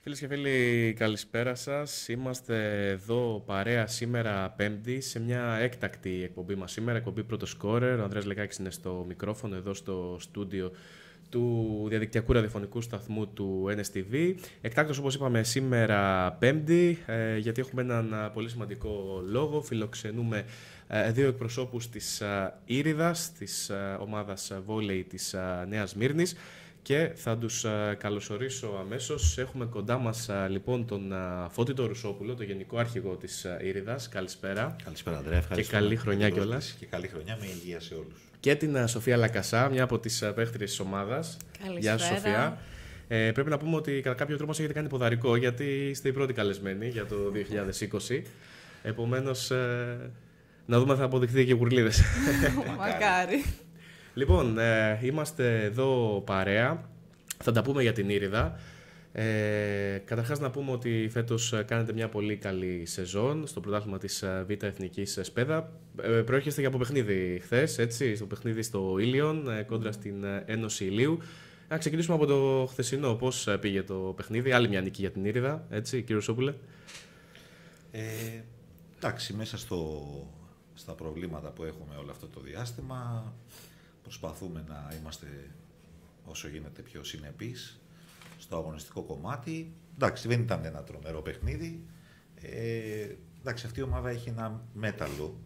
Φίλες και φίλοι, καλησπέρα σας. Είμαστε εδώ παρέα σήμερα Πέμπτη σε μια έκτακτη εκπομπή μας σήμερα, εκπομπή Πρώτο Σκόρερ. Ο Ανδρέας Λεκάκης είναι στο μικρόφωνο εδώ στο στούντιο του διαδικτυακού ραδιοφωνικού σταθμού του NSTV. Εκτάκτως, όπως είπαμε, σήμερα Πέμπτη, γιατί έχουμε έναν πολύ σημαντικό λόγο. Φιλοξενούμε δύο εκπροσώπους της Ήριδας, της ομάδας βόλεϊ της Νέας Μύρνης. Και θα τους καλωσορίσω αμέσως. Έχουμε κοντά μας λοιπόν τον Φώτη τον Ρουσόπουλο, τον Γενικό Αρχηγό της Ήριδας. Καλησπέρα. Καλησπέρα, Ανδρέα. Και καλή χρονιά κιόλας. Και καλή χρονιά με υγεία σε όλους. Και την Σοφία Λακασά, μια από τις παίχτριες της ομάδας. Καλησπέρα. Γεια σου, Σοφία. Πρέπει να πούμε ότι κατά κάποιο τρόπο μας έχετε κάνει ποδαρικό, γιατί είστε οι πρώτοι καλεσμένοι για το 2020. Επομένως, να δούμε αν θα αποδειχθεί και γουρλίδες. Μακάρι. Λοιπόν, είμαστε εδώ παρέα, θα τα πούμε για την Ήριδα. Καταρχάς να πούμε ότι φέτος κάνετε μια πολύ καλή σεζόν στο πρωτάθλημα της Β' Εθνικής Σπέδα. Προέρχεστε και από παιχνίδι χθες, έτσι, στο παιχνίδι στο Ήλιον, κόντρα στην Ένωση Ηλίου. Να ξεκινήσουμε από το χθεσινό. Πώς πήγε το παιχνίδι, άλλη μια νίκη για την Ήριδα, έτσι, κύριε Ρουσόπουλε. Εντάξει, μέσα στα προβλήματα που έχουμε όλο αυτό το διάστημα, προσπαθούμε να είμαστε όσο γίνεται πιο συνεπείς στο αγωνιστικό κομμάτι. Εντάξει, δεν ήταν ένα τρομερό παιχνίδι. Εντάξει, αυτή η ομάδα έχει ένα μέταλλο,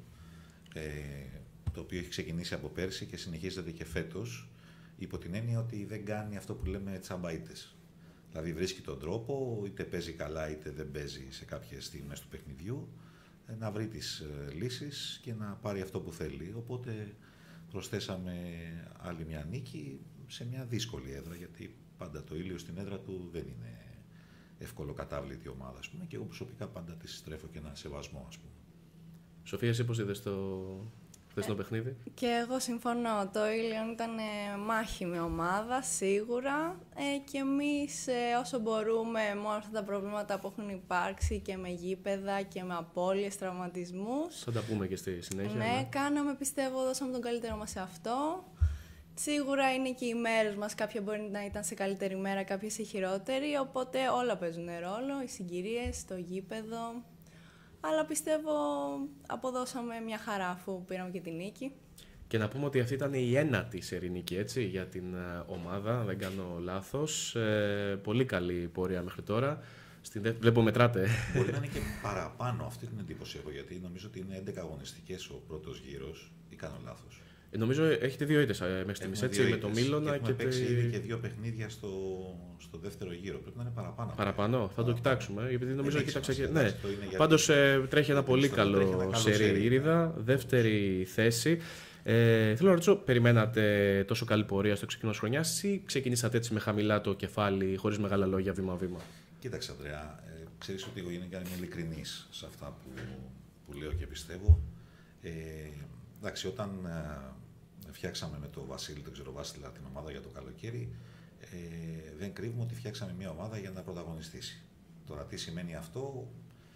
το οποίο έχει ξεκινήσει από πέρσι και συνεχίζεται και φέτος, υπό την έννοια ότι δεν κάνει αυτό που λέμε τσαμπαΐτες. Δηλαδή βρίσκει τον τρόπο, είτε παίζει καλά είτε δεν παίζει σε κάποιες στιγμές του παιχνιδιού, να βρει τις λύσεις και να πάρει αυτό που θέλει. Οπότε προσθέσαμε άλλη μια νίκη σε μια δύσκολη έδρα, γιατί πάντα το Ήλιο στην έδρα του δεν είναι εύκολο κατάβλητη ομάδα, ας πούμε, και εγώ προσωπικά πάντα της στρέφω και έναν σεβασμό, ας πούμε. Σοφία, εσύ πώς είδες το χθεσινό παιχνίδι? Και εγώ συμφωνώ. Το Ήλιον ήταν μάχημη ομάδα, σίγουρα. Και εμείς όσο μπορούμε, με όλα αυτά τα προβλήματα που έχουν υπάρξει και με γήπεδα και με απώλειες, τραυματισμούς. Θα τα πούμε και στη συνέχεια. Ναι, κάναμε, πιστεύω, δώσαμε τον καλύτερο μας σε αυτό. Σίγουρα είναι και οι μέρες μας, κάποια μπορεί να ήταν σε καλύτερη μέρα, κάποια σε χειρότερη, οπότε όλα παίζουν ρόλο, οι συγκυρίες, το γήπεδο. Αλλά πιστεύω αποδώσαμε μια χαρά αφού πήραμε και την νίκη. Και να πούμε ότι αυτή ήταν η ένατη σερί νίκη, έτσι, για την ομάδα, αν δεν κάνω λάθος. Πολύ καλή πορεία μέχρι τώρα. Βλέπω μετράτε. Μπορεί να είναι και παραπάνω, αυτή την εντύπωση έχω, γιατί νομίζω ότι είναι 11 αγωνιστικές ο πρώτος γύρος, ή κάνω λάθος. Νομίζω έχετε δύο ήττες μέχρι στιγμής, έτσι, με το Μίλωνα και παίξει ήδη και δύο παιχνίδια στο δεύτερο γύρο. Πρέπει να είναι παραπάνω. Παραπάνω, θα το κοιτάξουμε. Γιατί νομίζω κοίταξα και. Ναι. Πάντως τρέχει ένα πολύ καλό σερί Ήριδα, δεύτερη θέση. Θέλω να ρωτήσω, περιμένατε τόσο καλή πορεία στο ξεκίνημα της χρονιάς ή ξεκινήσατε έτσι με χαμηλά το κεφάλι, χωρίς μεγάλα λόγια, βήμα-βήμα? Κοίταξε, Ανδρέα, ξέρεις ότι εγώ γενικά είμαι ειλικρινής σε αυτά που λέω και πιστεύω. Εντάξει, όταν φτιάξαμε με τον Βασίλη, τον ξέρω Βάσιλα, την ομάδα για το καλοκαίρι, δεν κρύβουμε ότι φτιάξαμε μια ομάδα για να πρωταγωνιστήσει. Τώρα τι σημαίνει αυτό,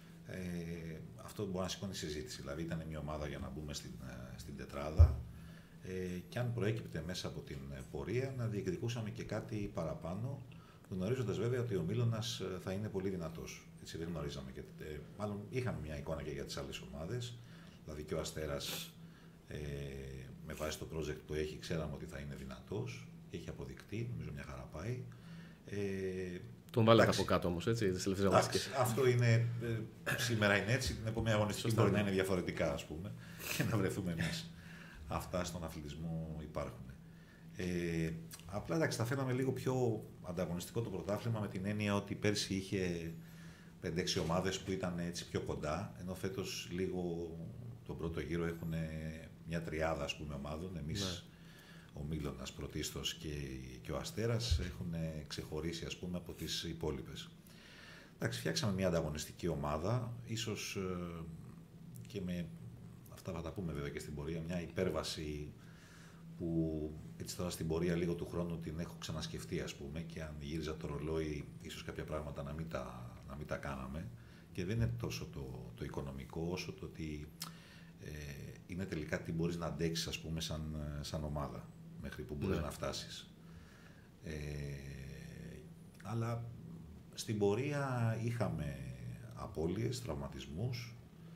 αυτό μπορεί να σηκώνει συζήτηση. Δηλαδή ήταν μια ομάδα για να μπούμε στην τετράδα και αν προέκυπτε μέσα από την πορεία να διεκδικούσαμε και κάτι παραπάνω, γνωρίζοντας βέβαια ότι ο Μίλωνας θα είναι πολύ δυνατός. Έτσι δεν γνωρίζαμε, μάλλον είχαμε μια εικόνα και για τις άλλες ομάδες, δηλαδή και ο Αστέρας με βάση το project που έχει, ξέραμε ότι θα είναι δυνατός, έχει αποδεικτεί, νομίζω μια χαρά πάει. Τον βάλατε από κάτω όμως, έτσι, τις τελευταίες αγωνιστικές. Αυτό είναι, σήμερα είναι έτσι, την επόμενη αγωνιστική μπορεί να είναι διαφορετικά, ας πούμε, και να βρεθούμε εμείς. Αυτά στον αθλητισμό υπάρχουν. Απλά εντάξει, τα φέραμε λίγο πιο ανταγωνιστικό το πρωτάθλημα, με την έννοια ότι πέρσι είχε 5-6 ομάδες που ήταν έτσι πιο κοντά, ενώ φέτος λίγο τον πρώτο γύρο έχουν μια τριάδα, ας πούμε, ομάδων. Εμείς, ναι, ο Μίλωνας πρωτίστως και ο Αστέρας έχουν ξεχωρίσει, ας πούμε, από τις υπόλοιπες. Εντάξει, φτιάξαμε μια ανταγωνιστική ομάδα, ίσως και με αυτά θα τα πούμε βέβαια και στην πορεία, μια υπέρβαση που έτσι τώρα στην πορεία λίγο του χρόνου την έχω ξανασκεφτεί, ας πούμε, και αν γύριζα το ρολόι ίσως κάποια πράγματα να μην τα κάναμε, και δεν είναι τόσο το οικονομικό όσο το ότι είναι τελικά τι μπορείς να αντέξεις, ας πούμε, σαν ομάδα μέχρι που μπορείς να φτάσεις. Αλλά στην πορεία είχαμε απώλειες, τραυματισμούς,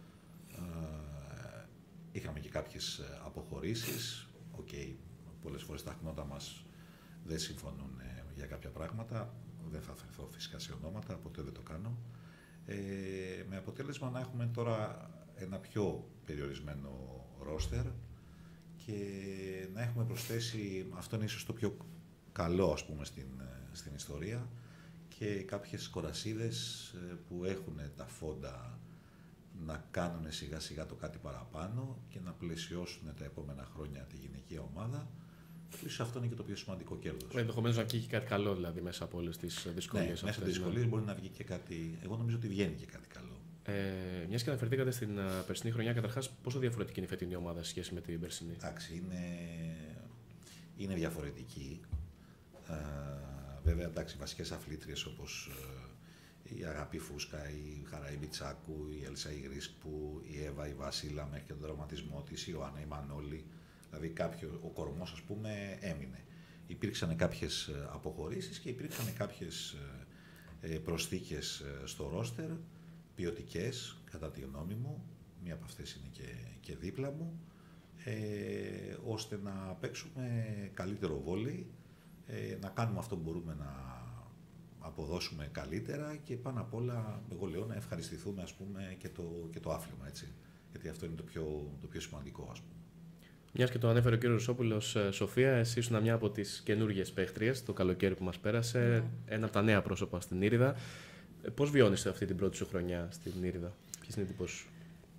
είχαμε και κάποιες αποχωρήσεις. Πολλές φορές τα χνότα μας δεν συμφωνούν για κάποια πράγματα. Δεν θα αφαιρθώ φυσικά σε ονόματα, ποτέ δεν το κάνω. Με αποτέλεσμα να έχουμε τώρα ένα πιο περιορισμένο ρόστερ και να έχουμε προσθέσει, αυτό είναι ίσως το πιο καλό ας πούμε στην ιστορία, και κάποιες κορασίδες που έχουν τα φόντα να κάνουν σιγά σιγά το κάτι παραπάνω και να πλαισιώσουν τα επόμενα χρόνια τη γυναικεία ομάδα. Ίσως αυτό είναι και το πιο σημαντικό κέρδος. Ενδεχομένως να βγει και κάτι καλό δηλαδή μέσα από όλες τις δυσκολίες. Ναι, μέσα από τις δυσκολίες μπορεί να βγει και κάτι. Εγώ νομίζω ότι βγαίνει και κάτι καλό. Μιας και αναφερθήκατε στην περσινή χρονιά, καταρχάς, πόσο διαφορετική είναι η φετινή ομάδα σε σχέση με την περσινή? Εντάξει, είναι διαφορετική. Βέβαια, εντάξει, βασικές αθλήτριες όπως η Αγάπη Φούσκα, η Χαραή Μπιτσάκου, η Έλσα η Γρίσκπου, η Εύα η Βασίλα μέχρι και τον τραυματισμό της, η Ιωάννα η Μανώλη. Δηλαδή ο κορμός ας πούμε έμεινε. Υπήρξαν κάποιες αποχωρήσεις και υπήρξαν κάποιες προσθήκες στο ρόστερ, ποιοτικές κατά τη γνώμη μου, μία από αυτές είναι και δίπλα μου, ώστε να παίξουμε καλύτερο βόλεϊ, να κάνουμε αυτό που μπορούμε να αποδώσουμε καλύτερα και πάνω απ' όλα, εγώ λέω, να ευχαριστηθούμε ας πούμε και το άθλημα, έτσι, γιατί αυτό είναι το πιο σημαντικό ας πούμε. Μιας και το ανέφερε ο κύριος Ρουσόπουλος, Σοφία, εσύ ήσουν μια από τις καινούργιες παίχτριες το καλοκαίρι που μας πέρασε, ένα από τα νέα πρόσωπα στην Ήριδα. Πώς βιώνεις αυτή την πρώτη σου χρονιά στην Ήριδα, ποιες είναι οι εντυπώσεις σου?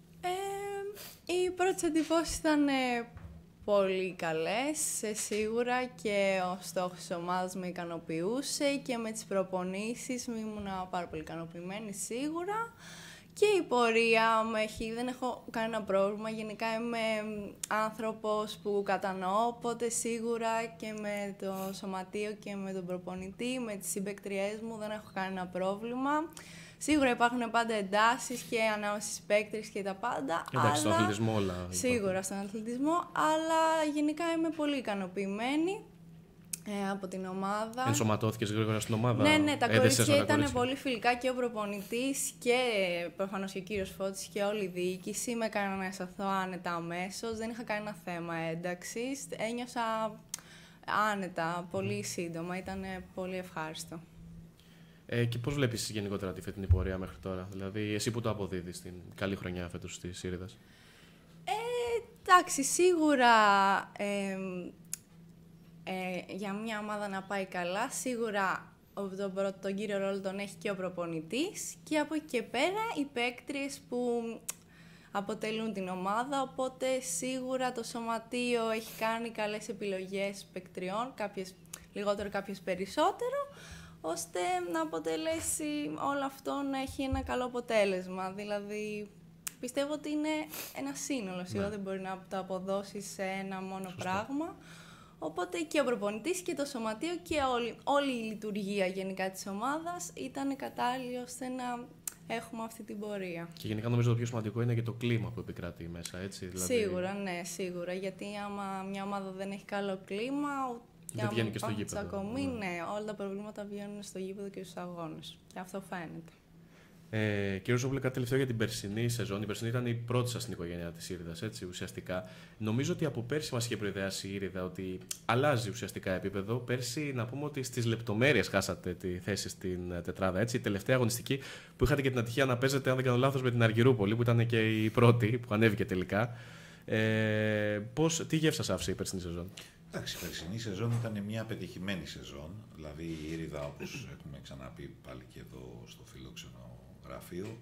Οι πρώτες εντυπώσεις ήταν πολύ καλές, σίγουρα, και ο στόχος της ομάδας με ικανοποιούσε και με τις προπονήσεις ήμουν πάρα πολύ ικανοποιημένη σίγουρα. Και η πορεία δεν έχω κανένα πρόβλημα. Γενικά είμαι άνθρωπος που κατανοώ, οπότε σίγουρα και με το σωματείο και με τον προπονητή, με τις συμπαίκτριές μου δεν έχω κανένα πρόβλημα. Σίγουρα υπάρχουν πάντα εντάσεις και ανάμεσα στις παίκτριες και τα πάντα. Εντάξει, στον αθλητισμό όλα. Σίγουρα στον αθλητισμό, αλλά γενικά είμαι πολύ ικανοποιημένη από την ομάδα. Ενσωματώθηκες γρήγορα στην ομάδα? Ναι, τα κορίτσια ήταν πολύ φιλικά και ο προπονητής και προφανώς και ο κύριος Φώτης και όλη η διοίκηση. Με έκαναν να αισθανθώ άνετα αμέσως, δεν είχα κανένα θέμα ένταξης. Ένιωσα άνετα πολύ σύντομα, ήταν πολύ ευχάριστο. Και πώς βλέπεις γενικότερα τη φετινή πορεία μέχρι τώρα, δηλαδή εσύ που το αποδίδεις την καλή χρονιά φέτος της Ήριδας? Εντάξει, σίγουρα για μια ομάδα να πάει καλά, σίγουρα τον κύριο ρόλο τον έχει και ο προπονητής και από εκεί και πέρα οι παίκτριες που αποτελούν την ομάδα, οπότε σίγουρα το σωματείο έχει κάνει καλές επιλογές παικτριών, κάποιες λιγότερο, κάποιες περισσότερο, ώστε να αποτελέσει όλο αυτό να έχει ένα καλό αποτέλεσμα. Δηλαδή, πιστεύω ότι είναι ένα σύνολο, σίγουρα δεν μπορεί να το αποδώσει σε ένα μόνο πράγμα. Οπότε και ο προπονητής και το σωματείο και όλη η λειτουργία γενικά της ομάδας ήταν κατάλληλη ώστε να έχουμε αυτή την πορεία. Και γενικά νομίζω το πιο σημαντικό είναι και το κλίμα που επικρατεί μέσα, έτσι. Δηλαδή... Σίγουρα, ναι, σίγουρα. Γιατί άμα μια ομάδα δεν έχει καλό κλίμα, δεν βγαίνει και στο γήπεδο. Τσακωμή, ναι, όλα τα προβλήματα βγαίνουν στο γήπεδο και στους αγώνες. Και αυτό φαίνεται. Κύριε Ζόμπλε, κάτι τελευταίο για την περσινή σεζόν. Η περσινή ήταν η πρώτη σας στην οικογένεια της Ήριδας, έτσι, ουσιαστικά. Νομίζω ότι από πέρσι μας είχε προειδεάσει η Ήριδα ότι αλλάζει ουσιαστικά επίπεδο. Πέρσι, να πούμε ότι στις λεπτομέρειες χάσατε τη θέση στην τετράδα. Έτσι. Η τελευταία αγωνιστική που είχατε και την ατυχία να παίζετε, αν δεν κάνω λάθος, με την Αργυρούπολη, που ήταν και η πρώτη που ανέβηκε τελικά. Τι γεύση σας άφησε η περσινή σεζόν? Εντάξει, η περσινή σεζόν ήταν μια πετυχημένη σεζόν. Δηλαδή η Ήριδα, όπως έχουμε ξαναπεί πάλι και εδώ στο φιλόξενο γραφείο,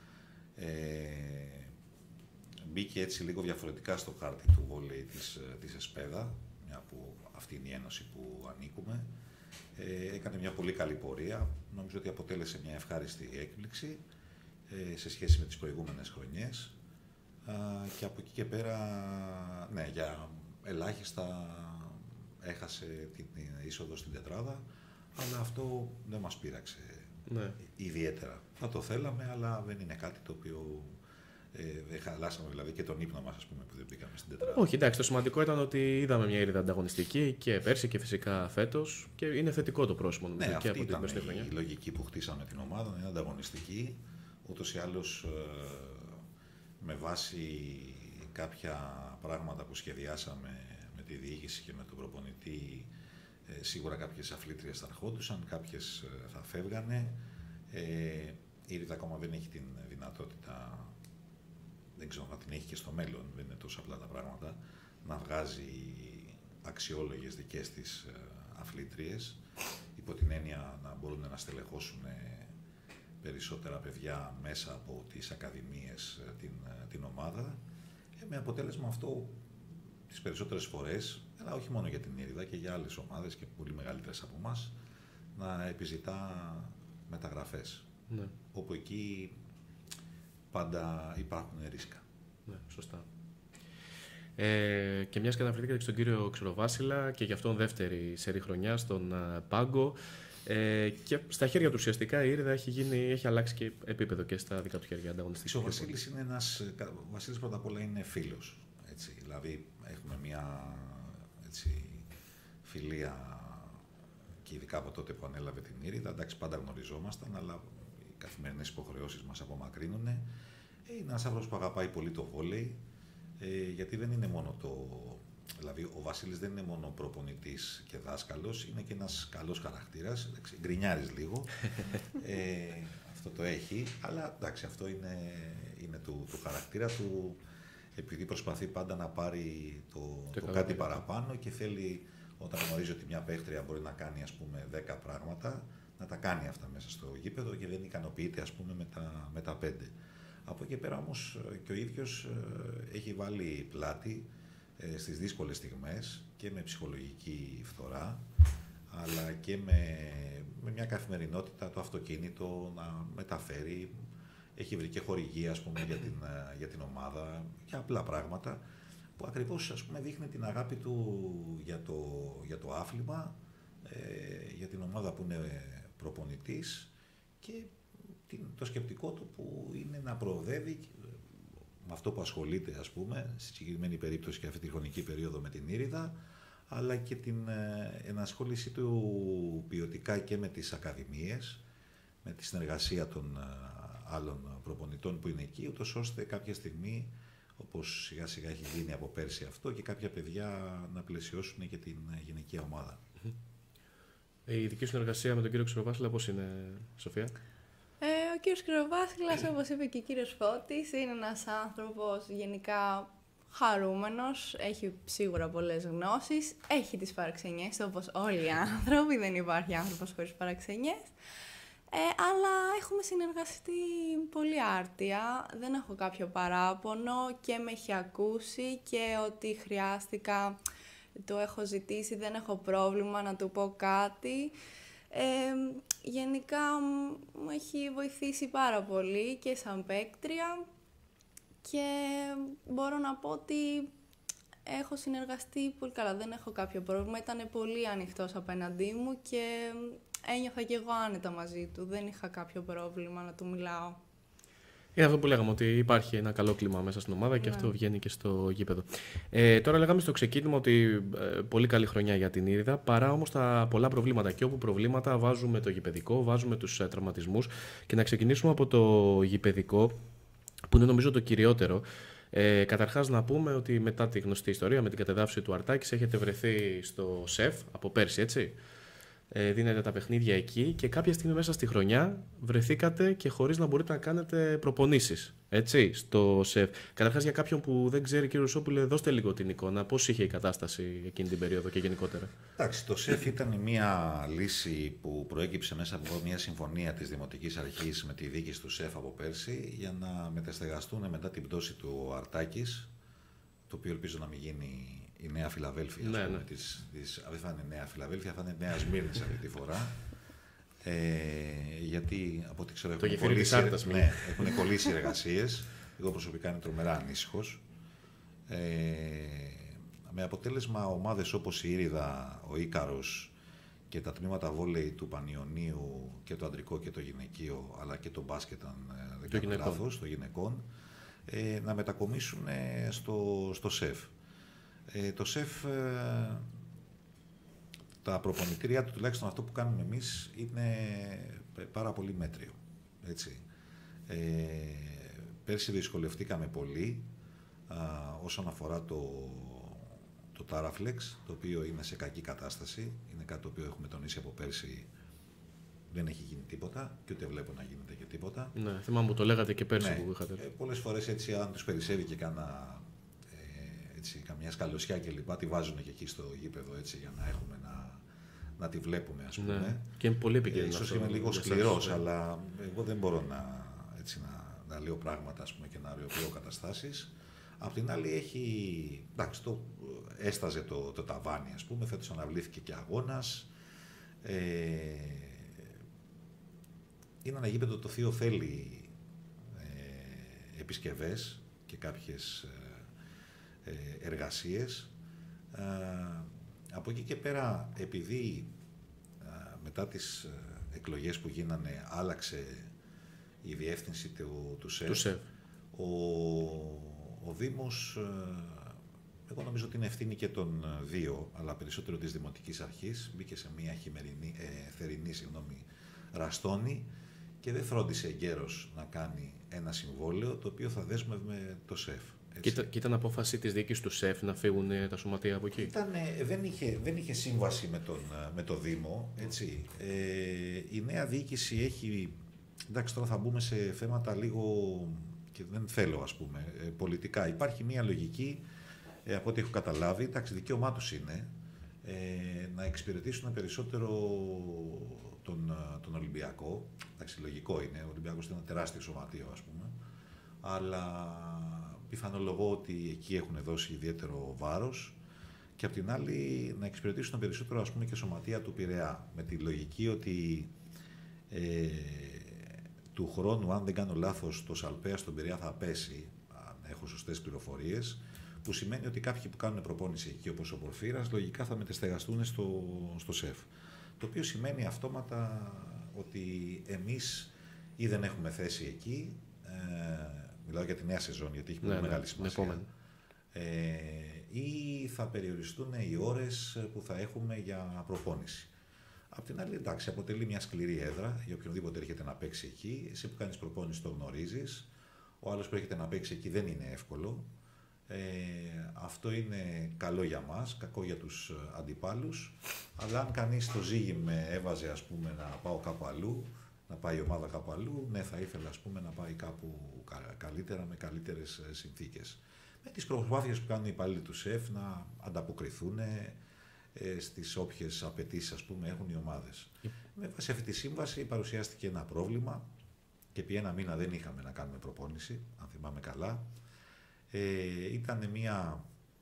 μπήκε έτσι λίγο διαφορετικά στο χάρτη του βόλεϊ της ΕΣΠΕΔΑ, μια που αυτή είναι η ένωση που ανήκουμε. Έκανε μια πολύ καλή πορεία. Νομίζω ότι αποτέλεσε μια ευχάριστη έκπληξη σε σχέση με τις προηγούμενες χρονιές. Και από εκεί και πέρα, ναι, για ελάχιστα έχασε την είσοδο στην τετράδα, αλλά αυτό δεν μας πείραξε ιδιαίτερα. Θα το θέλαμε, αλλά δεν είναι κάτι το οποίο Δεν χαλάσαμε δηλαδή και τον ύπνο μας, ας πούμε, που δεν μπήκαμε στην τετράδα. Όχι, εντάξει, το σημαντικό ήταν ότι είδαμε μια Ήριδα ανταγωνιστική και πέρσι και φυσικά φέτος και είναι θετικό το πρόσημο. Ναι, και αυτή από ήταν την χρονιά. η λογική που χτίσαμε την ομάδα, να είναι ανταγωνιστική, ούτως ή άλλως με βάση κάποια πράγματα που σχεδιάσαμε με τη διοίκηση και με τον προπονητή. Σίγουρα κάποιες αθλήτριες θα ερχόντουσαν, κάποιες θα φεύγανε. Η Ήριδα ακόμα δεν έχει την δυνατότητα, δεν ξέρω αν την έχει και στο μέλλον, δεν είναι τόσο απλά τα πράγματα, να βγάζει αξιόλογες δικές της αθλήτριες, υπό την έννοια να μπορούν να στελεχώσουν περισσότερα παιδιά μέσα από τις ακαδημίες την ομάδα, με αποτέλεσμα αυτό τις περισσότερες φορές, αλλά όχι μόνο για την Ήριδα και για άλλες ομάδες και πολύ μεγαλύτερες από εμάς, να επιζητά μεταγραφές. Ναι. Όπου εκεί πάντα υπάρχουν ρίσκα. Ναι, σωστά. Και μιας και αναφερθήκατε στον κύριο Ξεροβάσιλα και γι' αυτόν δεύτερη σερή χρονιά στον Πάγκο. Και στα χέρια του ουσιαστικά η Ήριδα έχει αλλάξει και επίπεδο και στα δικά του χέρια ανταγωνιστική. Ο Βασίλης είναι ένας. Ο Βασίλης πρώτα απ' όλα είναι φίλος. Έτσι. Δηλαδή έχουμε μια φιλία και ειδικά από τότε που ανέλαβε την Ήριδα. Εντάξει, πάντα γνωριζόμασταν, αλλά οι καθημερινές υποχρεώσεις μας απομακρύνουν. Είναι ένας άνθρωπος που αγαπάει πολύ το βόλεϊ, γιατί δεν είναι μόνο Δηλαδή, ο Βασίλης δεν είναι μόνο προπονητής και δάσκαλος, είναι και ένας καλός χαρακτήρας. Γκρινιάρης λίγο. Αυτό το έχει, αλλά εντάξει, αυτό είναι του χαρακτήρα του, επειδή προσπαθεί πάντα να πάρει το κάτι παραπάνω και θέλει, όταν γνωρίζει ότι μια παίχτρια μπορεί να κάνει, ας πούμε, 10 πράγματα, να τα κάνει αυτά μέσα στο γήπεδο και δεν ικανοποιείται, ας πούμε, με τα 5. Από εκεί πέρα όμως και ο ίδιος έχει βάλει πλάτη στις δύσκολες στιγμές και με ψυχολογική φθορά, αλλά και με μια καθημερινότητα, το αυτοκίνητο να μεταφέρει. Έχει βρει και χορηγία, ας πούμε, για την ομάδα, και απλά πράγματα που ακριβώς, ας πούμε, δείχνει την αγάπη του για το άθλημα, για την ομάδα που είναι προπονητής και το σκεπτικό του που είναι να προοδεύει με αυτό που ασχολείται, ας πούμε, στη συγκεκριμένη περίπτωση και αυτή τη χρονική περίοδο με την Ήριδα, αλλά και την ενασχόλησή του ποιοτικά και με τις ακαδημίες, με τη συνεργασία των άλλων προπονητών που είναι εκεί, ούτως ώστε κάποια στιγμή, όπως σιγά σιγά έχει γίνει από πέρσι αυτό, και κάποια παιδιά να πλαισιώσουν και την γυναικεία ομάδα. Η δική συνεργασία με τον κύριο Ξεροβάσιλα πώς είναι, Σοφία? Ο κύριος Ξεροβάσιλας, όπως είπε και ο κύριος Φώτης, είναι ένας άνθρωπος γενικά χαρούμενος, έχει σίγουρα πολλές γνώσεις, έχει τις παραξενιές, όπως όλοι οι άνθρωποι, δεν υπάρχει άνθρωπος χωρίς παραξενιές, αλλά έχουμε συνεργαστεί πολύ άρτια, δεν έχω κάποιο παράπονο και με έχει ακούσει και ότι χρειάστηκα, το έχω ζητήσει, δεν έχω πρόβλημα να του πω κάτι. Γενικά μου έχει βοηθήσει πάρα πολύ και σαν παίκτρια και μπορώ να πω ότι έχω συνεργαστεί πολύ καλά, δεν έχω κάποιο πρόβλημα, ήταν πολύ ανοιχτός απέναντί μου και ένιωθα και εγώ άνετα μαζί του, δεν είχα κάποιο πρόβλημα να του μιλάω. Είναι αυτό που λέγαμε, ότι υπάρχει ένα καλό κλίμα μέσα στην ομάδα και αυτό βγαίνει και στο γήπεδο. Τώρα λέγαμε στο ξεκίνημα ότι πολύ καλή χρονιά για την Ήριδα, παρά όμως τα πολλά προβλήματα. Και όπου προβλήματα βάζουμε το γηπεδικό, βάζουμε τους τραυματισμούς. Και να ξεκινήσουμε από το γηπεδικό, που είναι νομίζω το κυριότερο. Καταρχάς να πούμε ότι μετά τη γνωστή ιστορία με την κατεδάφιση του Αρτάκης έχετε βρεθεί στο ΣΕΦ από πέρσι, έτσι. Δίνετε τα παιχνίδια εκεί και κάποια στιγμή μέσα στη χρονιά βρεθήκατε και χωρίς να μπορείτε να κάνετε προπονήσεις, έτσι, στο ΣΕΦ. Καταρχάς, για κάποιον που δεν ξέρει, κύριε Ρουσόπουλε, δώστε λίγο την εικόνα. Πώς είχε η κατάσταση εκείνη την περίοδο και γενικότερα? Εντάξει, το ΣΕΦ ήταν μια λύση που προέκυψε μέσα από μια συμφωνία της Δημοτικής Αρχής με τη διοίκηση του ΣΕΦ από πέρσι για να μεταστεγαστούν μετά την πτώση του Αρτάκης, το οποίο ελπίζω να μην γίνει η Νέα Φιλαδέλφια. Ναι. Δεν θα είναι Νέα Φιλαδέλφια, θα είναι Νέα Σμύρνης αυτή τη φορά. Γιατί από ό,τι ξέρω έχουν κολλήσει εργασίες. Εγώ προσωπικά είμαι τρομερά ανήσυχος. Με αποτέλεσμα ομάδες όπως η Ήριδα, ο Ίκαρος και τα τμήματα βόλεϊ του Πανιωνίου και το αντρικό και το γυναικείο, αλλά και το μπάσκετ, αν δεν κάνω λάθος, των γυναικών, να μετακομίσουν στο ΣΕΦ. Το ΣΕΦ, τα προπονητήριά του, τουλάχιστον αυτό που κάνουμε εμείς, είναι πάρα πολύ μέτριο. Έτσι. Πέρσι δυσκολευτήκαμε πολύ όσον αφορά το Taraflex, το οποίο είναι σε κακή κατάσταση. Είναι κάτι το οποίο έχουμε τονίσει από πέρσι. Δεν έχει γίνει τίποτα και ούτε βλέπω να γίνεται και τίποτα. Ναι, θυμάμαι που το λέγατε και πέρσι, ναι, που είχατε. Πολλές φορές έτσι, αν τους περισσεύει και καμιά σκαλωσιά και λοιπά, τη βάζουν και εκεί στο γήπεδο, έτσι, για να έχουμε να τη βλέπουμε, ας πούμε. Ναι. Και είναι πολύ επικίνδυνο. Ίσως είμαι λίγο σκληρός, αλλά εγώ δεν μπορώ να λέω πράγματα, ας πούμε, και να αριοποιώ καταστάσεις. Απ' την άλλη έσταζε το ταβάνι, ας πούμε, φέτος αναβλήθηκε και αγώνας. Είναι ένα γήπεδο το οποίο θέλει επισκευές και κάποιες εργασίες. Από εκεί και πέρα, επειδή μετά τις εκλογές που γίνανε άλλαξε η διεύθυνση του ΣΕΦ, ο Δήμος, εγώ νομίζω ότι είναι ευθύνη και των δύο, αλλά περισσότερο της Δημοτικής Αρχής, μπήκε σε μια θερινή ραστόνη και δεν φρόντισε εγκαίρος να κάνει ένα συμβόλαιο το οποίο θα δέσμευε το ΣΕΦ. Και ήταν απόφαση της διοίκησης του ΣΕΦ να φύγουν τα σωματεία από εκεί. Δεν είχε σύμβαση με το Δήμο. Έτσι. Η νέα διοίκηση έχει... Εντάξει, τώρα θα μπούμε σε θέματα λίγο... και δεν θέλω, ας πούμε, πολιτικά. Υπάρχει μια λογική, από ό,τι έχω καταλάβει, εντάξει, δικαίωμά τους είναι, να εξυπηρετήσουν περισσότερο τον Ολυμπιακό. Εντάξει, λογικό είναι, ο Ολυμπιακός είναι ένα τεράστιο σωματείο, ας πούμε, αλλά πιθανολογώ ότι εκεί έχουν δώσει ιδιαίτερο βάρος, και απ' την άλλη να εξυπηρετήσουν περισσότερο, ας πούμε, και σωματεία του Πειραιά, με τη λογική ότι του χρόνου, αν δεν κάνω λάθος, το Σαλπέα στον Πειραιά θα πέσει, αν έχω σωστές πληροφορίες, που σημαίνει ότι κάποιοι που κάνουν προπόνηση εκεί, όπως ο Πορφύρας, λογικά θα μετεστεγαστούν στο ΣΕΦ. Το οποίο σημαίνει αυτόματα ότι εμείς ή δεν έχουμε θέση εκεί, μιλάω για τη νέα σεζόν, γιατί έχει πολύ μεγάλη σημασία, ή θα περιοριστούν οι ώρες που θα έχουμε για προπόνηση. Απ' την άλλη, εντάξει, αποτελεί μια σκληρή έδρα για οποιονδήποτε έρχεται να παίξει εκεί. Εσύ που κάνεις προπόνηση το γνωρίζεις. Ο άλλος που έρχεται να παίξει εκεί δεν είναι εύκολο. Αυτό είναι καλό για μας, κακό για τους αντιπάλους. Αλλά αν κανείς το ζύγι με έβαζε, ας πούμε, να πάω κάπου αλλού, να πάει η ομάδα κάπου αλλού, ναι, θα ήθελα, ας πούμε, να πάει κάπου καλύτερα, με καλύτερες συνθήκες. Με τις προσπάθειες που κάνουν οι υπάλληλοι του ΣΕΦ να ανταποκριθούν στις όποιες απαιτήσεις, ας πούμε, έχουν οι ομάδες. Με βάση αυτή τη σύμβαση παρουσιάστηκε ένα πρόβλημα και επί ένα μήνα δεν είχαμε να κάνουμε προπόνηση, αν θυμάμαι καλά. Ήταν μια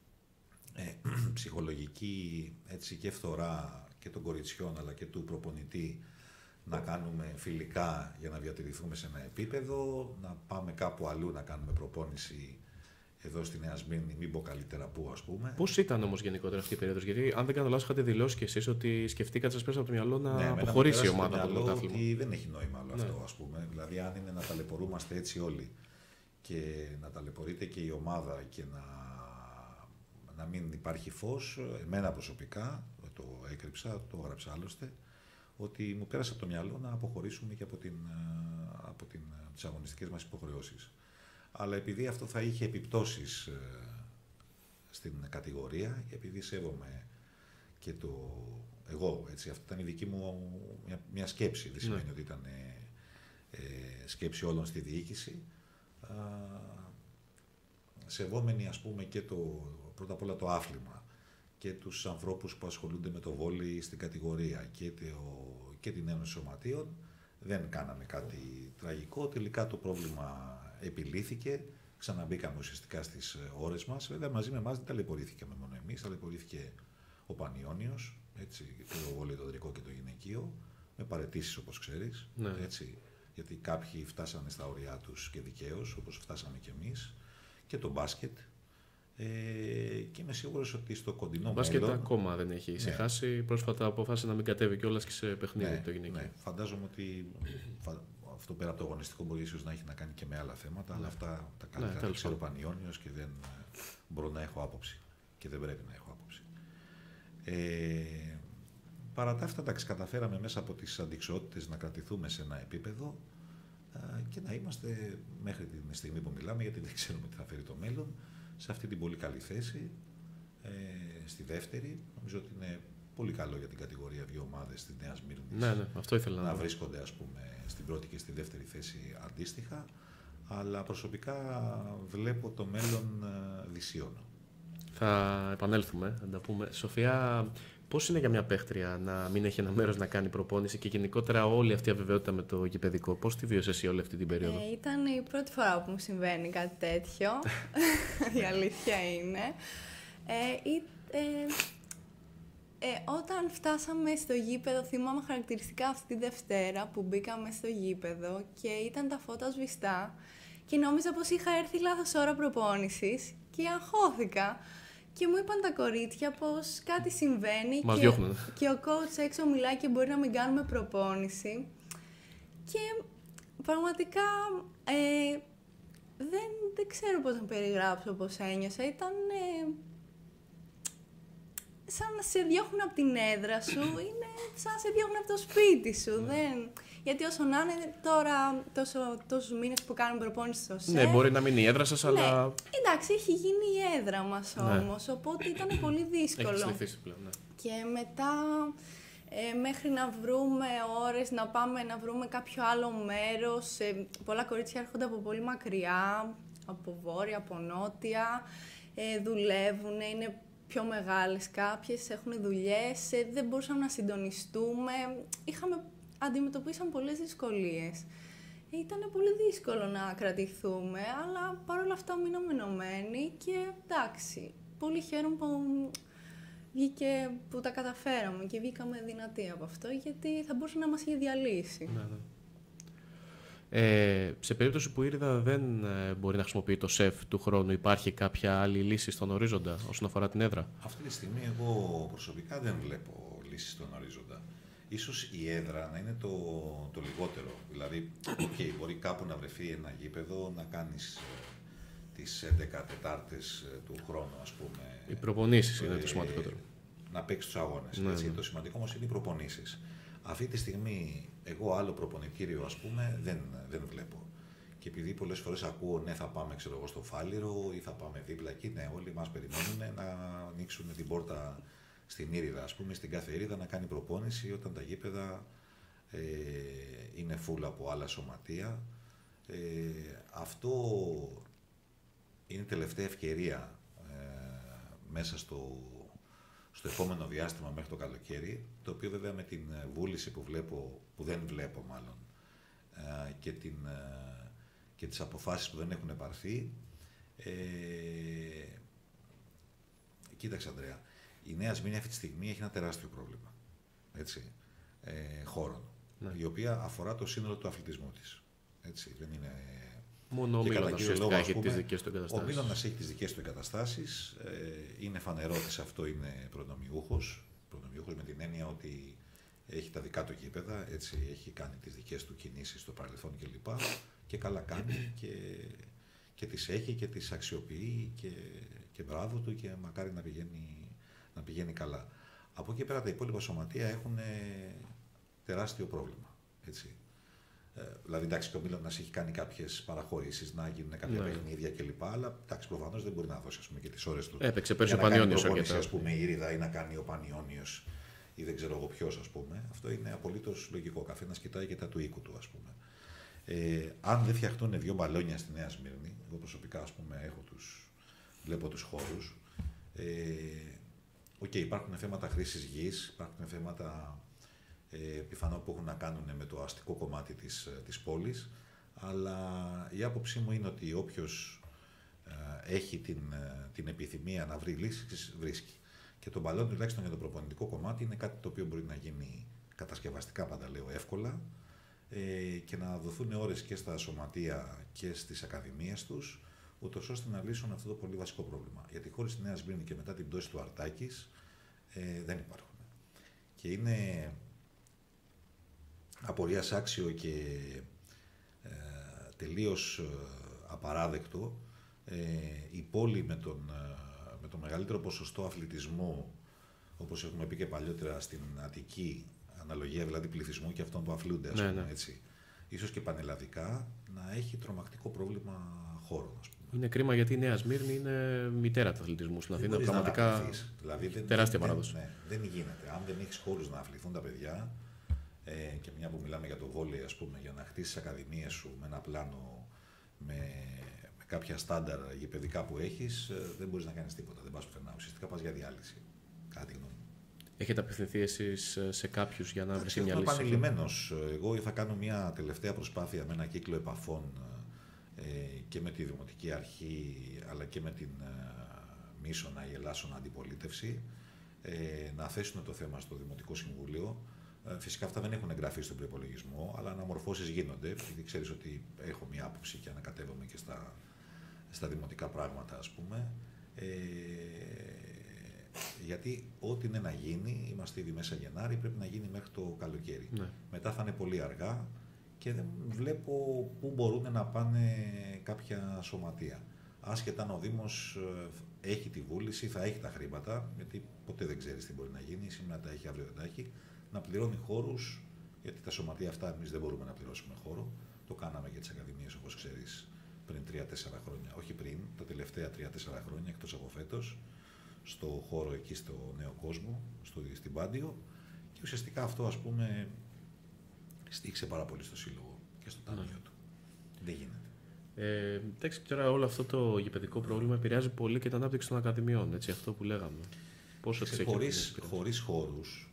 ψυχολογική, έτσι, και φθορά και των κοριτσιών αλλά και του προπονητή να κάνουμε φιλικά για να διατηρηθούμε σε ένα επίπεδο, να πάμε κάπου αλλού να κάνουμε προπόνηση εδώ στη Νέα Σμύρνη, μην πω καλύτερα πού, ας πούμε. Πώς ήταν όμως γενικότερα αυτή η περίοδος? Γιατί αν δεν κάνω λάθος, είχατε δηλώσει κι εσείς ότι σκεφτήκατε, σας πέρασε από το μυαλό να αποχωρήσει η ομάδα από το πρωτάθλημα. Ότι δεν έχει νόημα όλο αυτό, ας πούμε. Δηλαδή, αν είναι να ταλαιπωρούμαστε έτσι όλοι και να ταλαιπωρείται και η ομάδα και να μην υπάρχει φως, εμένα προσωπικά, το έκρυψα, το έγραψα άλλωστε, ότι μου πέρασε από το μυαλό να αποχωρήσουμε και από τις αγωνιστικές μας υποχρεώσεις. Αλλά επειδή αυτό θα είχε επιπτώσεις στην κατηγορία, επειδή σέβομαι και εγώ, έτσι, αυτή ήταν η δική μου μια σκέψη, δεν σημαίνει ότι ήταν σκέψη όλων στη διοίκηση, σεβόμενοι, ας πούμε, και πρώτα απ' όλα το άθλημα και τους ανθρώπους που ασχολούνται με το βόλεϊ στην κατηγορία και την Ένωση Σωματείων, δεν κάναμε κάτι τραγικό. Τελικά το πρόβλημα επιλύθηκε, ξαναμπήκαμε ουσιαστικά στις ώρες μας. Βέβαια, μαζί με εμάς δεν ταλαιπωρήθηκαμε μόνο εμείς, ταλαιπωρήθηκε ο Πανιώνιος, έτσι, το βόλεϊ το ανδρικό και το γυναικείο, με παραιτήσεις, όπως ξέρεις, έτσι, γιατί κάποιοι φτάσανε στα ωριά τους και δικαίως, όπως φτάσαμε κι εμείς, και το μπάσκετ. Και είμαι σίγουρος ότι στο κοντινό μέλλον. Το μπάσκετ ακόμα δεν έχει ησυχάσει. Πρόσφατα αποφάσισε να μην κατέβει κιόλας και σε παιχνίδι το γυναικείο. Ναι. Φαντάζομαι ότι αυτό πέρα από το αγωνιστικό μπορεί ίσως να έχει να κάνει και με άλλα θέματα, αλλά αυτά τα καλύτερα τα ξέρω Πανιόνιος και δεν μπορώ να έχω άποψη και δεν πρέπει να έχω άποψη. Παρά τα αυτά, εντάξει, καταφέραμε μέσα από τις αντικσότητες να κρατηθούμε σε ένα επίπεδο και να είμαστε μέχρι την στιγμή που μιλάμε, γιατί δεν ξέρουμε τι θα φέρει το μέλλον, σε αυτή την πολύ καλή θέση, στη δεύτερη. Νομίζω ότι είναι πολύ καλό για την κατηγορία δύο ομάδες της Νέας Σμύρνης. Ναι, αυτό ήθελα να βρίσκονται, ας πούμε, στην πρώτη και στη δεύτερη θέση αντίστοιχα. Αλλά προσωπικά βλέπω το μέλλον δυσίωνο. Θα επανέλθουμε, να τα πούμε. Σοφία, πώς είναι για μια παίχτρια να μην έχει ένα μέρος να κάνει προπόνηση και γενικότερα όλη αυτή η αβεβαιότητα με το γηπεδικό? Πώς τη βίωσες εσύ όλη αυτή την περίοδο? Ήταν η πρώτη φορά που μου συμβαίνει κάτι τέτοιο. Η αλήθεια είναι. Όταν φτάσαμε στο γήπεδο, θυμάμαι χαρακτηριστικά αυτή τη Δευτέρα που μπήκαμε στο γήπεδο και ήταν τα φώτα σβηστά και νόμιζα πως είχα έρθει λάθος ώρα προπόνησης και αγχώθηκα. Και μου είπαν τα κορίτσια πως κάτι συμβαίνει και ο coach έξω μιλάει και μπορεί να μην κάνουμε προπόνηση. Και πραγματικά δεν ξέρω πώς να περιγράψω πώς ένιωσα. Ήταν σαν να σε διώχνουν από την έδρα σου, είναι σαν να σε διώχνουν από το σπίτι σου. Γιατί όσο να είναι τώρα, τόσους μήνες που κάνουμε προπόνηση στο ΣΕΦ. Ναι, μπορεί να μην είναι η έδρα σας, αλλά. Εντάξει, έχει γίνει η έδρα μας όμως, οπότε ήταν πολύ δύσκολο. Έχει συνηθίσει πλέον, ναι. Και μετά, μέχρι να βρούμε ώρες, να πάμε να βρούμε κάποιο άλλο μέρος. Πολλά κορίτσια έρχονται από πολύ μακριά, από βόρεια, από νότια, δουλεύουν, είναι πιο μεγάλες κάποιες, έχουν δουλειές, δεν μπορούσαμε να συντονιστούμε. Αντιμετωπίσαμε πολλές δυσκολίες. Ήταν πολύ δύσκολο να κρατηθούμε, αλλά παρόλα αυτά μείναμε ενωμένοι και εντάξει, πολύ χαίρομαι που τα καταφέραμε και βγήκαμε δυνατοί από αυτό, γιατί θα μπορούσε να μας είχε διαλύσει. Ναι. Σε περίπτωση που η Ήριδα δεν μπορεί να χρησιμοποιεί το ΣΕΦ του χρόνου, υπάρχει κάποια άλλη λύση στον ορίζοντα όσον αφορά την έδρα? Αυτή τη στιγμή εγώ προσωπικά δεν βλέπω λύση στον ορίζοντα. Ίσως η έδρα να είναι το λιγότερο. Δηλαδή, μπορεί κάπου να βρεθεί ένα γήπεδο, να κάνεις τις 11 Τετάρτες του χρόνου, ας πούμε. Οι προπονήσεις είναι το σημαντικότερο. Να παίξεις τους αγώνες. Ναι. Το σημαντικό όμως είναι οι προπονήσεις. Αυτή τη στιγμή, εγώ άλλο προπονητήριο, ας πούμε, δεν βλέπω. Και επειδή πολλές φορές ακούω, ναι, θα πάμε στο Φάληρο ή θα πάμε δίπλα εκεί, ναι, όλοι μας περιμένουν να ανοίξουν την πόρτα στην Ήριδα, ας πούμε, στην κάθε Ήριδα να κάνει προπόνηση όταν τα γήπεδα είναι φούλα από άλλα σωματεία. Αυτό είναι τελευταία ευκαιρία μέσα στο επόμενο διάστημα μέχρι το καλοκαίρι, το οποίο βέβαια με την βούληση που δεν βλέπω μάλλον, και τις αποφάσεις που δεν έχουν πάρθει. Κοίταξε, Ανδρέα, η Νέα Σμύρνη αυτή τη στιγμή έχει ένα τεράστιο πρόβλημα, χώρων, η οποία αφορά το σύνολο του αθλητισμού της. Δεν είναι. Μόνο ο Μίλωνας έχει τις δικές του εγκαταστάσεις. Ο Μίλωνας έχει τις δικές του εγκαταστάσεις. Είναι φανερό ότι σε αυτό είναι προνομιούχος με την έννοια ότι έχει τα δικά του γήπεδα, έχει κάνει τις δικές του κινήσεις στο παρελθόν κλπ. Και καλά κάνει και τις έχει και τις αξιοποιεί και μπράβο του και μακάρι να πηγαίνει καλά. Από εκεί πέρα τα υπόλοιπα σωματεία έχουν τεράστιο πρόβλημα. Δηλαδή, εντάξει, και ο Μίλωνας έχει κάνει κάποιες παραχωρήσεις να γίνουν κάποια παιχνίδια κλπ. Αλλά εντάξει, προφανώς δεν μπορεί να δώσει, ας πούμε, και τις ώρες του. Έπαιξε πέρσι ο Πανιόνιος αρκετά. Ας πούμε, η Ήριδα ή να κάνει ο Πανιόνιος ή δεν ξέρω εγώ ποιος, ας πούμε. Αυτό είναι απολύτως λογικό. Ο καθένας κοιτάει και τα του οίκου του, ας πούμε. Αν δεν φτιαχτούν δύο μπαλόνια στη Νέα Σμύρνη, εγώ προσωπικά, ας πούμε, βλέπω τους χώρους. Υπάρχουν θέματα χρήσης γης, υπάρχουν θέματα πιθανό που έχουν να κάνουν με το αστικό κομμάτι της πόλης, αλλά η άποψή μου είναι ότι όποιος έχει την επιθυμία να βρει λύσεις, βρίσκει. Και το μπαλόνι, τουλάχιστον για το προπονητικό κομμάτι, είναι κάτι το οποίο μπορεί να γίνει κατασκευαστικά, πάντα λέω, εύκολα, και να δοθούν ώρες και στα σωματεία και στις ακαδημίες τους, ούτως ώστε να λύσουν αυτό το πολύ βασικό πρόβλημα. Γιατί χωρίς τη Νέα Σμύρνη και μετά την πτώση του Αρτάκης δεν υπάρχουν. Και είναι απορίας άξιο και τελείως απαράδεκτο η πόλη με το μεγαλύτερο ποσοστό αθλητισμού, όπως έχουμε πει και παλιότερα στην Αττική, αναλογία δηλαδή πληθυσμού και αυτών που αθλούνται, ας πούμε, έτσι, ίσως και πανελλαδικά, να έχει τρομακτικό πρόβλημα χώρων, ας πούμε. Είναι κρίμα γιατί η Νέα Σμύρνη είναι μητέρα του αθλητισμού στην Αθήνα. Πραγματικά δηλαδή, τεράστια παράδοση. Δεν γίνεται. Αν δεν έχεις χώρους να αθληθούν τα παιδιά, και μια που μιλάμε για το βόλεϊ, ας πούμε, για να χτίσεις ακαδημίες σου με ένα πλάνο, με κάποια στάνταρ γηπαιδικά που έχεις, δεν μπορείς να κάνεις τίποτα. Δεν πας πουθενά. Ουσιαστικά πας για διάλυση. Κάτι γνώμη. Έχετε απευθυνθεί εσείς σε κάποιους για να βρεθεί μια λύση? Επανειλημμένος. Εγώ θα κάνω μια τελευταία προσπάθεια με ένα κύκλο επαφών και με τη Δημοτική Αρχή, αλλά και με την Μίσονα ή Ελλάσσονα Αντιπολίτευση, να θέσουν το θέμα στο Δημοτικό Συμβούλιο. Φυσικά αυτά δεν έχουν εγγραφεί στον προϋπολογισμό, αλλά αναμορφώσεις γίνονται, γιατί ξέρεις ότι έχω μια άποψη και ανακατεύομαι και στα δημοτικά πράγματα, ας πούμε. Γιατί ό,τι είναι να γίνει, είμαστε ήδη μέσα Γενάρη, πρέπει να γίνει μέχρι το καλοκαίρι. Ναι. Μετά θα είναι πολύ αργά και δεν βλέπω πού μπορούν να πάνε κάποια σωματεία. Άσχετα αν ο Δήμος έχει τη βούληση, θα έχει τα χρήματα, γιατί ποτέ δεν ξέρεις τι μπορεί να γίνει, σήμερα τα έχει, αύριο δεν τα έχει, να πληρώνει χώρους, γιατί τα σωματεία αυτά εμείς δεν μπορούμε να πληρώσουμε χώρο. Το κάναμε για τις ακαδημίες, όπως ξέρεις, πριν 3-4 χρόνια. Όχι πριν, τα τελευταία 3-4 χρόνια, εκτός από φέτος, στο χώρο εκεί στο Νέο Κόσμο, στην Πάντιο, και ουσιαστικά αυτό, ας πούμε, στήξε πάρα πολύ στο σύλλογο και στο ταμείο του. Δεν γίνεται. Εντάξει, τώρα όλο αυτό το γηπαιδικό πρόβλημα επηρεάζει πολύ και την ανάπτυξη των ακαδημιών, έτσι, αυτό που λέγαμε. Πόσο χωρίς χώρους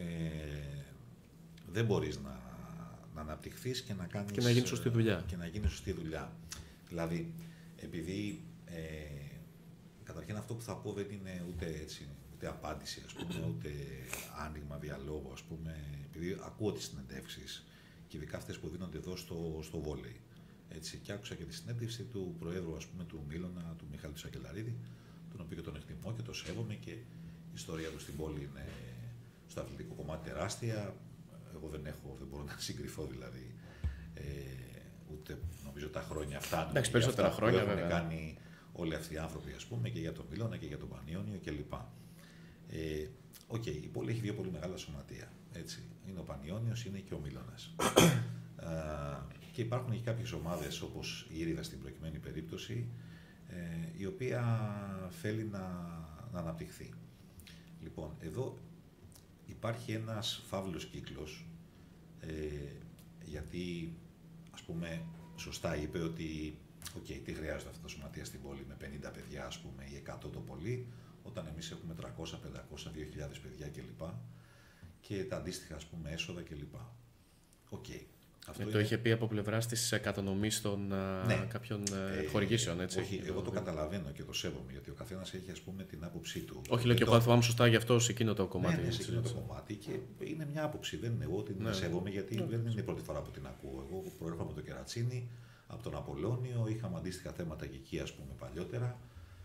δεν μπορείς να αναπτυχθείς και να κάνεις... Και να γίνει σωστή δουλειά. Και να γίνει σωστή δουλειά. Δηλαδή, επειδή καταρχήν αυτό που θα πω δεν είναι ούτε απάντηση, ας πούμε, ούτε άνοιγμα διαλόγου, ας πούμε, επειδή ακούω τις συνεντεύξεις και ειδικά αυτές που δίνονται εδώ στο βόλεϊ. Έτσι, και άκουσα και τη συνέντευξη του Προέδρου, ας πούμε, του Μίλωνα, του Μιχάλη του Σακελαρίδη, τον οποίο και τον εκτιμώ και τον σέβομαι, και η ιστορία του στην πόλη είναι στο αθλητικό κομμάτι τεράστια. Εγώ δεν μπορώ να συγκριθώ δηλαδή, ούτε νομίζω τα χρόνια αυτά. Εντάξει, περισσότερα χρόνια που έχουν κάνει όλοι αυτοί οι άνθρωποι, ας πούμε, και για τον Μίλωνα και για τον Πανιόνιο κλπ. Η πόλη έχει δύο πολύ μεγάλα σωματεία. Έτσι. Είναι ο Πανιόνιος, είναι και ο Μίλωνας. Και υπάρχουν και κάποιες ομάδες, όπως η Ήριδα στην προκειμένη περίπτωση, η οποία θέλει να αναπτυχθεί. Λοιπόν, εδώ υπάρχει ένας φαύλος κύκλος, γιατί, ας πούμε, σωστά είπε ότι τι χρειάζονται αυτά τα σωματεία στην πόλη με 50 παιδιά, ας πούμε, ή 100 το πολύ, όταν εμείς έχουμε 300, 500, 2.000 παιδιά κλπ. Και τα αντίστοιχα, ας πούμε, έσοδα κλπ. Το είχε πει από πλευράς της κατανομής των κάποιων χορηγήσεων, έτσι. Όχι, εγώ το καταλαβαίνω και το σέβομαι, γιατί ο καθένας έχει, ας πούμε, την άποψή του. Όχι, λέω και εγώ, αν θυμάμαι σωστά, γι' αυτό σε εκείνο το κομμάτι. Ναι, σε εκείνο το κομμάτι, και είναι μια άποψη. Δεν είναι εγώ ότι την σέβομαι, γιατί δεν είναι η πρώτη φορά που την ακούω. Εγώ προέρχομαι από το Κερατσίνι, από τον Απολώνιο, είχαμε αντίστοιχα θέματα και εκεί, ας πούμε, παλιότερα.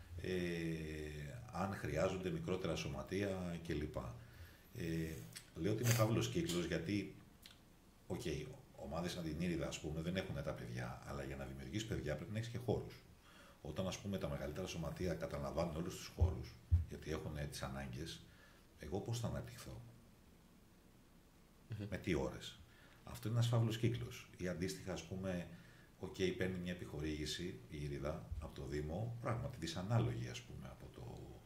Αν χρειάζονται μικρότερα σωματεία κλπ. Λέω ότι είναι φαύλος κύκλος, γιατί ομάδες σαν την Ήριδα, ας πούμε, δεν έχουν τα παιδιά, αλλά για να δημιουργείς παιδιά πρέπει να έχεις και χώρους. Όταν, ας πούμε, τα μεγαλύτερα σωματεία καταλαμβάνουν όλους τους χώρους, γιατί έχουν τις ανάγκες, εγώ πώς θα αναπτυχθώ, με τι ώρες. Αυτό είναι ένας φαύλος κύκλος. Ή αντίστοιχα, ας πούμε, παίρνει μια επιχορήγηση η Ήριδα από το Δήμο, πράγματι δυσανάλογη, ας πούμε, από το.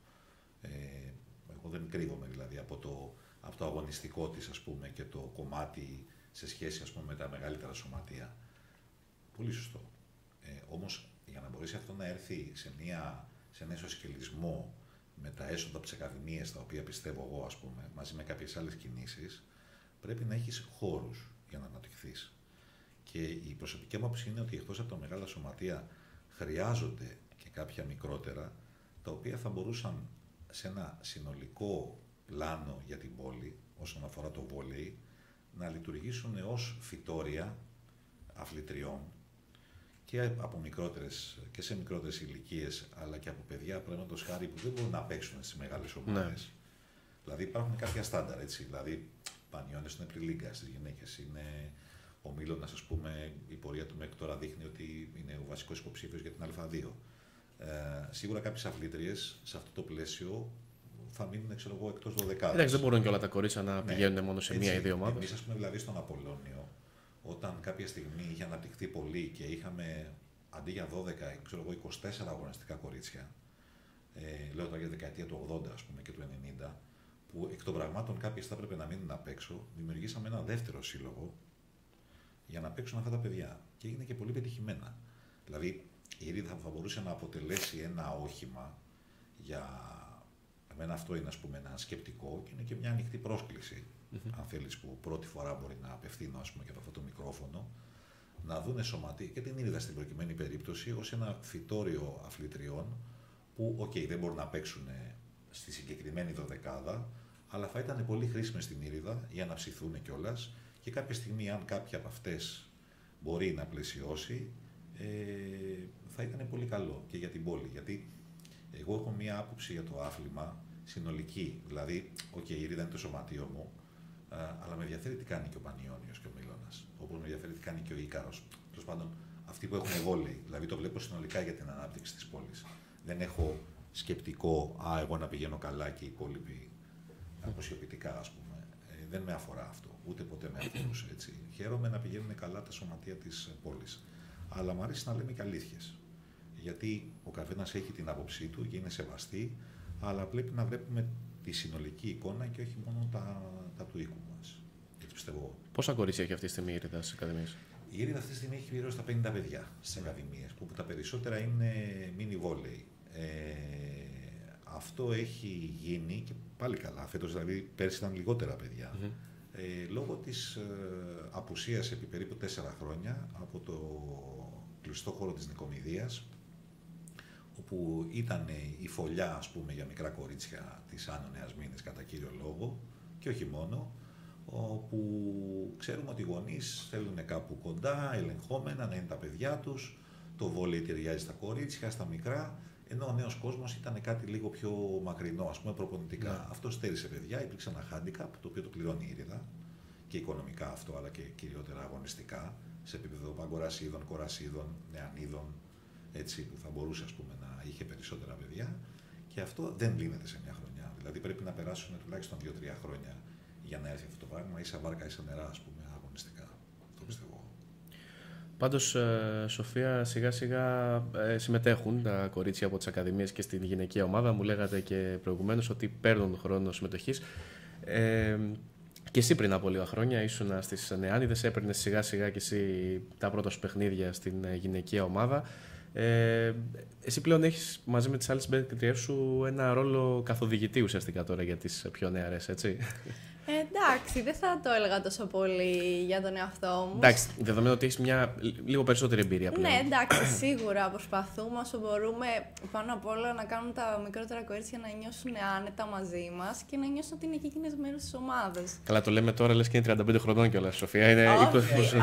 Εγώ δεν κρύβομαι δηλαδή από το αγωνιστικό της, ας πούμε, και το κομμάτι σε σχέση, ας πούμε, με τα μεγαλύτερα σωματεία. Πολύ σωστό. Όμως, για να μπορέσει αυτό να έρθει σε ένα ισοσκελισμό με τα έσοδα από τις ακαδημίες, τα οποία πιστεύω εγώ, ας πούμε, μαζί με κάποιες άλλες κινήσεις, πρέπει να έχεις χώρους για να αναπτυχθείς. Και η προσωπική μου άποψη είναι ότι εκτός από τα μεγάλα σωματεία χρειάζονται και κάποια μικρότερα, τα οποία θα μπορούσαν σε ένα συνολικό πλάνο για την πόλη, όσον αφορά το βόλεϊ, να λειτουργήσουν ως φυτόρια αθλητριών και από μικρότερες και σε μικρότερες ηλικίες, αλλά και από παιδιά, παραδείγματος χάρη, που δεν μπορούν να παίξουν στις μεγάλες ομάδες. Ναι. Δηλαδή υπάρχουν κάποια στάνταρ, έτσι. Δηλαδή, Πανιόνιος είναι πριλίγκα στις γυναίκες, είναι Ο Μίλωνας, ας πούμε, η πορεία του μέχρι τώρα δείχνει ότι είναι ο βασικός υποψήφιος για την Α2. Σίγουρα κάποιες αθλήτριες σε αυτό το πλαίσιο θα μείνουν, ξέρω εγώ, εκτός 12. Εντάξει, δεν μπορούν και όλα τα κορίτσια να πηγαίνουν μόνο σε μία ή δύο ομάδες. Εμείς, ας πούμε, δηλαδή στον Απολώνιο, όταν κάποια στιγμή είχε αναπτυχθεί πολύ και είχαμε αντί για 12, ξέρω εγώ, 24 αγωνιστικά κορίτσια, λέω τώρα για τη δεκαετία του 80, ας πούμε, και του 90, που εκ των πραγμάτων κάποιες θα έπρεπε να μείνουν απ' έξω, δημιουργήσαμε ένα δεύτερο σύλλογο για να παίξουν αυτά τα παιδιά. Και έγινε και πολύ πετυχημένα. Δηλαδή, η Ήριδα θα μπορούσε να αποτελέσει ένα όχημα για. Εμένα αυτό είναι, ας πούμε, ένα σκεπτικό και είναι και μια ανοιχτή πρόσκληση, αν θέλεις, που πρώτη φορά μπορεί να απευθύνω, ας πούμε, και από αυτό το μικρόφωνο, να δούνε σωματεία και την Ήριδα στην προκειμένη περίπτωση ως ένα φυτόριο αθλητριών που, δεν μπορούν να παίξουν στη συγκεκριμένη δωδεκάδα, αλλά θα ήταν πολύ χρήσιμες στην Ήριδα για να ψηθούν κιόλας και κάποια στιγμή, αν κάποια από αυτές μπορεί να πλαισιώσει, θα ήταν πολύ καλό και για την πόλη. Γιατί εγώ έχω μία άποψη για το άθλημα συνολική. Δηλαδή, η Ήριδα είναι το σωματείο μου, αλλά με ενδιαφέρει τι κάνει και ο Πανιώνιος και ο Μίλωνας. Όπως με ενδιαφέρει τι κάνει και ο Ίκαρος. Τέλος πάντων, αυτοί που έχουν βόλεϊ. Δηλαδή, το βλέπω συνολικά για την ανάπτυξη της πόλης. Δεν έχω σκεπτικό, εγώ να πηγαίνω καλά και οι υπόλοιποι αποσιωπητικά, ας πούμε. Δεν με αφορά αυτό. Ούτε ποτέ με αφορούσε έτσι. Χαίρομαι να πηγαίνουν καλά τα σωματεία της πόλης. Αλλά μου αρέσει να λέμε και αλήθειες. Γιατί ο καθένας έχει την άποψή του και είναι σεβαστή, αλλά πρέπει να βλέπουμε τη συνολική εικόνα και όχι μόνο τα του οίκου μας. Έτσι πιστεύω εγώ. Πόσα κορίτσια έχει αυτή τη στιγμή η Ήριδα στις ακαδημίες? Η Ήριδα αυτή τη στιγμή έχει γύρω στα 50 παιδιά στις ακαδημίες, που τα περισσότερα είναι mini volley. Αυτό έχει γίνει και πάλι καλά. Φέτος, δηλαδή, πέρσι ήταν λιγότερα παιδιά. Λόγω της απουσίας επί περίπου 4 χρόνια από το κλειστό χώρο της Νικομηδίας, όπου ήταν η φωλιά, ας πούμε, για μικρά κορίτσια της Άνω Νέας Μήνης κατά κύριο λόγο και όχι μόνο, όπου ξέρουμε ότι οι γονείς θέλουν κάπου κοντά, ελεγχόμενα, να είναι τα παιδιά τους, το βόλεϊ ταιριάζει στα κορίτσια, στα μικρά, ενώ ο νέος κόσμος ήταν κάτι λίγο πιο μακρινό, ας πούμε, προπονητικά. Αυτό στέρισε παιδιά, υπήρξε ένα handicap, το οποίο το πληρώνει η Ήριδα, και οικονομικά αυτό, αλλά και κυριότερα αγωνιστικά, σε επίπεδο παγκορασίδων, κορασίδων, νεανίδων, έτσι, που θα μπορούσε, ας πούμε, να είχε περισσότερα παιδιά, και αυτό δεν λύνεται σε μια χρονιά. Δηλαδή πρέπει να περάσουν τουλάχιστον 2-3 χρόνια για να έρθει αυτό το πράγμα, ή σαν βάρκα ή σαν νερά, ας πούμε, αγωνιστικά. Αυτό πιστεύω. Πάντως, Σοφία, σιγά σιγά συμμετέχουν τα κορίτσια από τις ακαδημίες και στην γυναικεία ομάδα. Μου λέγατε και προηγουμένως ότι παίρνουν χρόνο συμμετοχής. Και εσύ πριν από λίγα χρόνια ήσουν στις Νεάνιδες, έπαιρνες σιγά σιγά και εσύ τα πρώτα σου παιχνίδια στην γυναικεία ομάδα. Εσύ πλέον έχεις μαζί με τις άλλες συμπαίκτριές σου ένα ρόλο καθοδηγητή ουσιαστικά τώρα για τις πιο νεαρές, έτσι? Εντάξει, δεν θα το έλεγα τόσο πολύ για τον εαυτό μου. Εντάξει, δεδομένου ότι έχεις μια λίγο περισσότερη εμπειρία πλέον. Ναι, εντάξει, σίγουρα προσπαθούμε όσο μπορούμε πάνω απ' όλα να κάνουμε τα μικρότερα κορίτσια να νιώσουν άνετα μαζί μας και να νιώσουν ότι είναι και εκείνες μέρος της ομάδας. Καλά, το λέμε τώρα, λες και είναι 35 χρονών κιόλας, Σοφία. Είναι 20.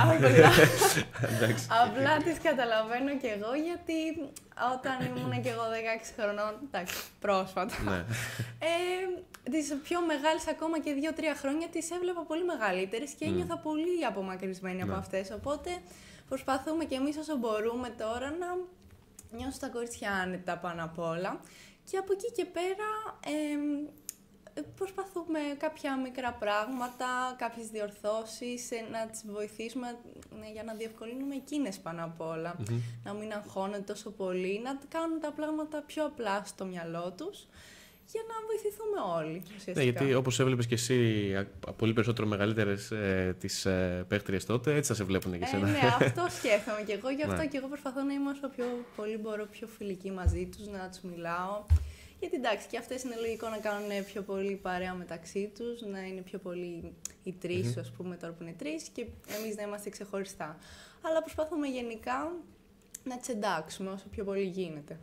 Απλά τις καταλαβαίνω κι εγώ, γιατί όταν ήμουν κι εγώ 16 χρονών, εντάξει, πρόσφατα, τις πιο μεγάλες ακόμα και 2-3 χρόνια τις έβλεπα πολύ μεγαλύτερες και ένιωθα πολύ απομακρυσμένη από αυτές. Οπότε προσπαθούμε κι εμείς όσο μπορούμε τώρα να νιώσουν τα κορίτσια άνετα πάνω απ' όλα. Και από εκεί και πέρα προσπαθούμε κάποια μικρά πράγματα, κάποιες διορθώσεις, να τις βοηθήσουμε για να διευκολύνουμε εκείνες πάνω απ' όλα. Να μην αγχώνονται τόσο πολύ, να κάνουν τα πράγματα πιο απλά στο μυαλό τους, για να βοηθηθούμε όλοι, ουσιαστικά. Ναι, γιατί όπως έβλεπες και εσύ πολύ περισσότερο μεγαλύτερες τις παίχτριες τότε, έτσι θα σε βλέπουν και εσένα. Ναι, αυτό σκέφτομαι και εγώ, γι' αυτό και εγώ προσπαθώ να είμαι όσο πιο πολύ μπορώ πιο φιλική μαζί τους, να τους μιλάω. Γιατί εντάξει, και αυτές είναι λογικό να κάνουν πιο πολύ παρέα μεταξύ τους, να είναι πιο πολύ οι τρεις, ας πούμε, τώρα που είναι τρεις, και εμείς να είμαστε ξεχωριστά. Αλλά προσπαθούμε γενικά να τις εντάξουμε όσο πιο πολύ γίνεται.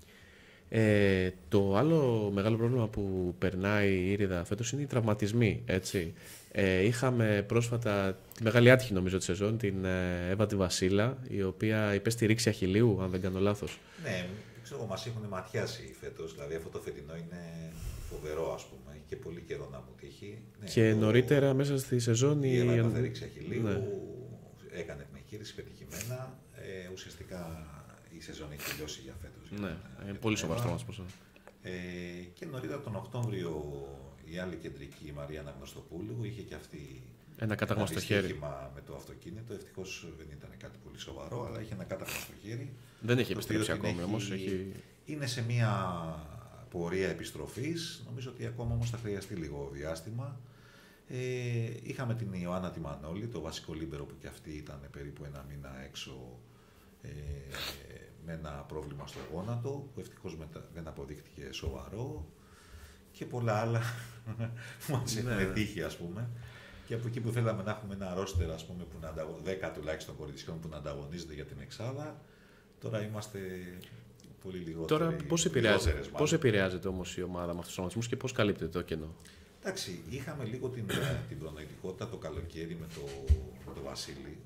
Το άλλο μεγάλο πρόβλημα που περνάει η Ήριδα φέτος είναι οι τραυματισμοί, έτσι. Είχαμε πρόσφατα τη μεγάλη άτυχη, νομίζω, τη σεζόν, την Εύα τη Βασίλα, η οποία υπέστη ρήξη αχιλλείου, αν δεν κάνω λάθος. Ναι, ξέρω, μας έχουν ματιάσει φέτος, δηλαδή αυτό το φετινό είναι φοβερό, ας πούμε, έχει και πολύ καιρό να αποτύχει. Ναι, και νωρίτερα μέσα στη σεζόν η Εύα έπαθε ρήξη αχιλλείου, έκανε την εγχείρηση πετυχημένα. Ουσιαστικά η σεζόν έχει τελειώσει για φέτος. Ναι, πολύ σοβαρό το ποσό. Και νωρίτερα τον Οκτώβριο η άλλη κεντρική, η Μαρία Αναγνωστοπούλου, είχε και αυτή ένα κάταγμα στο χέρι. Με το αυτοκίνητο. Ευτυχώς δεν ήταν κάτι πολύ σοβαρό, αλλά είχε ένα κάταγμα στο χέρι. Δεν έχει επιστρέψει ακόμη όμως. Είναι σε μια πορεία επιστροφής. Νομίζω ότι ακόμα όμως θα χρειαστεί λίγο διάστημα. Είχαμε την Ιωάννα τη Μανώλη, το βασικό λίμπερο που και αυτή ήταν περίπου ένα μήνα έξω με ένα πρόβλημα στο γόνατο, που ευτυχώς δεν αποδείχτηκε σοβαρό, και πολλά άλλα που μας έχουν τύχει, ας πούμε. Και από εκεί που θέλαμε να έχουμε ένα ρόστερ, ας πούμε, που 10 τουλάχιστον κοριτσιών που να ανταγωνίζονται για την εξάδα, τώρα είμαστε πολύ λιγότεροι. Τώρα πώς επηρεάζεται όμως η ομάδα με αυτούς τους οργανισμούς και πώς καλύπτεται το κενό? Εντάξει, είχαμε λίγο την προνοητικότητα το καλοκαίρι με το Βασίλη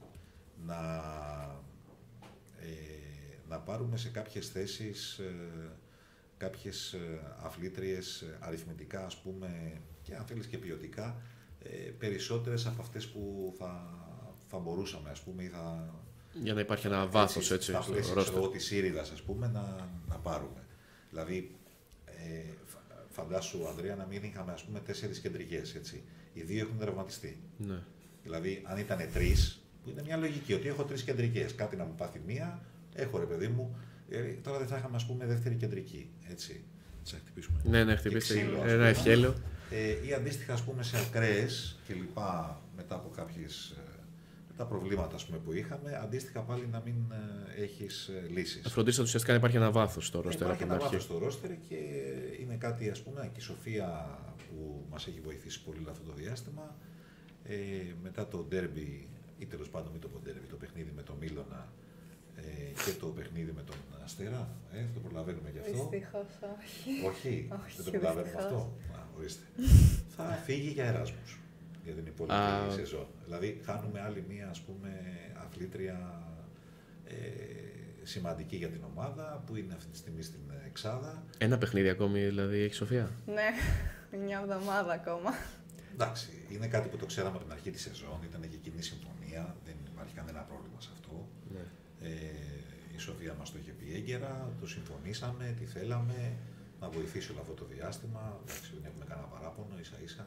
να πάρουμε σε κάποιες θέσεις κάποιες αθλήτριες αριθμητικά, ας πούμε, και αν θέλεις και ποιοτικά, περισσότερες από αυτές που θα μπορούσαμε, ας πούμε, ή για να υπάρχει ένα βάθος, έτσι, στα πλαίσια της Ήριδας, ας πούμε, να πάρουμε. Δηλαδή, φαντάσου, Ανδρέα, να μην είχαμε, ας πούμε, 4 κεντρικές, έτσι. Οι 2 έχουν τραυματιστεί. Ναι. Δηλαδή, αν ήταν 3, που είναι μια λογική, ότι έχω 3 κεντρικές, κάτι να μου πάθει μία, έχω, ρε παιδί μου, τώρα δεν θα είχαμε, ας πούμε, δεύτερη κεντρική, έτσι. Θα χτυπήσουμε. Ναι, χτυπήσει ένα ευχέλαιο. Ή αντίστοιχα, ας πούμε, σε ακραίες και λοιπά, μετά από τα προβλήματα, ας πούμε, που είχαμε, αντίστοιχα πάλι να μην έχεις λύσεις. Φροντίστε ουσιαστικά να υπάρχει ένα βάθος στο ρόστερ. Υπάρχει ένα βάθος στο ρόστερ και είναι κάτι, ας πούμε, και η Σοφία που μας έχει βοηθήσει πολύ αυτό το διάστημα. Μετά το ντέρμπι, ή τέλος πάντων μην το πω ντέρμπι, το παιχνίδι με τον Μίλωνα και το παιχνίδι με τον Αστέρα, το προλαβαίνουμε γι' αυτό. Δυστυχώς όχι. Όχι, δεν το προλαβαίνουμε αυτό. Ορίστε. Θα φύγει για Εράσμους για την υπόλοιπη σεζόν. Δηλαδή, χάνουμε άλλη μία, ας πούμε, αθλήτρια σημαντική για την ομάδα, που είναι αυτή τη στιγμή στην εξάδα. Ένα παιχνίδι ακόμη, δηλαδή, έχει Σοφία. Ναι, μια εβδομάδα ακόμα. Εντάξει, είναι κάτι που το ξέραμε από την αρχή της σεζόν, ήταν και κοινή συμφωνία, δεν υπάρχει κανένα πρόβλημα σε αυτό. Ναι. Η Σοφία μας το είχε πει έγκαιρα, το συμφωνήσαμε, τι θέλαμε, να βοηθήσει όλο αυτό το διάστημα. Εντάξει, δεν έχουμε κανένα παράπονο, ίσα-ίσα.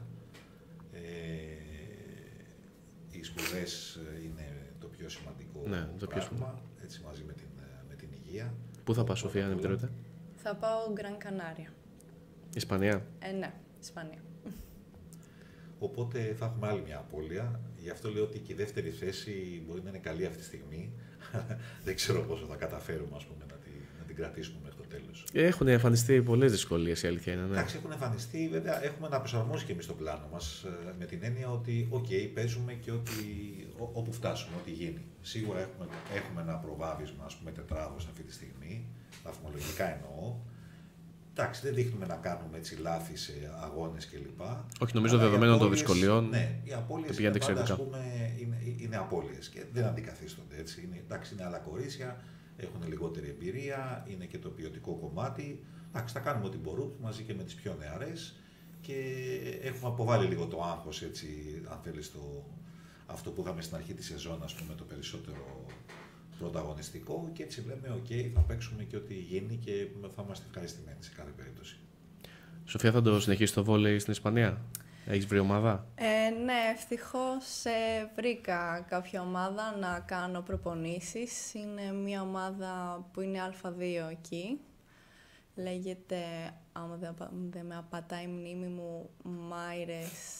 Οι σπουδές είναι το πιο σημαντικό πράγμα, έτσι, μαζί με την υγεία. Πού θα πας, Σοφία, αν επιτρέπετε? Θα πάω Γκραν Κανάρια. Ισπανία. Ναι, Ισπανία. Οπότε θα έχουμε άλλη μια απώλεια. Γι' αυτό λέω ότι και η δεύτερη θέση μπορεί να είναι καλή αυτή τη στιγμή. Δεν ξέρω πόσο θα καταφέρουμε, ας πούμε, να την κρατήσουμε μέχρι το τέλος. Έχουν εμφανιστεί πολλές δυσκολίες, η αλήθεια είναι. Ναι. Εντάξει, έχουν εμφανιστεί. Βέβαια, έχουμε να προσαρμόσει και εμείς το πλάνο μας με την έννοια ότι, παίζουμε και όπου φτάσουμε, ό,τι γίνει. Σίγουρα έχουμε ένα προβάδισμα, ας πούμε, τετράδος αυτή τη στιγμή, βαθμολογικά εννοώ. Εντάξει, δεν δείχνουμε να κάνουμε έτσι λάθη σε αγώνες κλπ. Όχι, νομίζω δεδομένων των δυσκολιών. Ναι, οι απώλειες είναι απώλειες και δεν αντικαθίστονται έτσι. Είναι άλλα κορίτσια, έχουν λιγότερη εμπειρία, είναι και το ποιοτικό κομμάτι. Εντάξει, θα κάνουμε ό,τι μπορούμε μαζί και με τις πιο νεαρές και έχουμε αποβάλει λίγο το άγχος, έτσι, αν θέλεις, αυτό που είχαμε στην αρχή της σεζόν, ας πούμε, το περισσότερο πρωταγωνιστικό, και έτσι λέμε θα παίξουμε και ό,τι γίνει και θα είμαστε ευχαριστημένοι σε κάθε περίπτωση. Σοφία, θα το συνεχίσει το βόλεϊ στην Ισπανία? Έχεις βρει ομάδα? Ναι, ευτυχώς βρήκα κάποια ομάδα να κάνω προπονήσεις. Είναι μια ομάδα που είναι Α2 εκεί. Λέγεται, άμα δεν με απατάει η μνήμη μου, Μάιρες.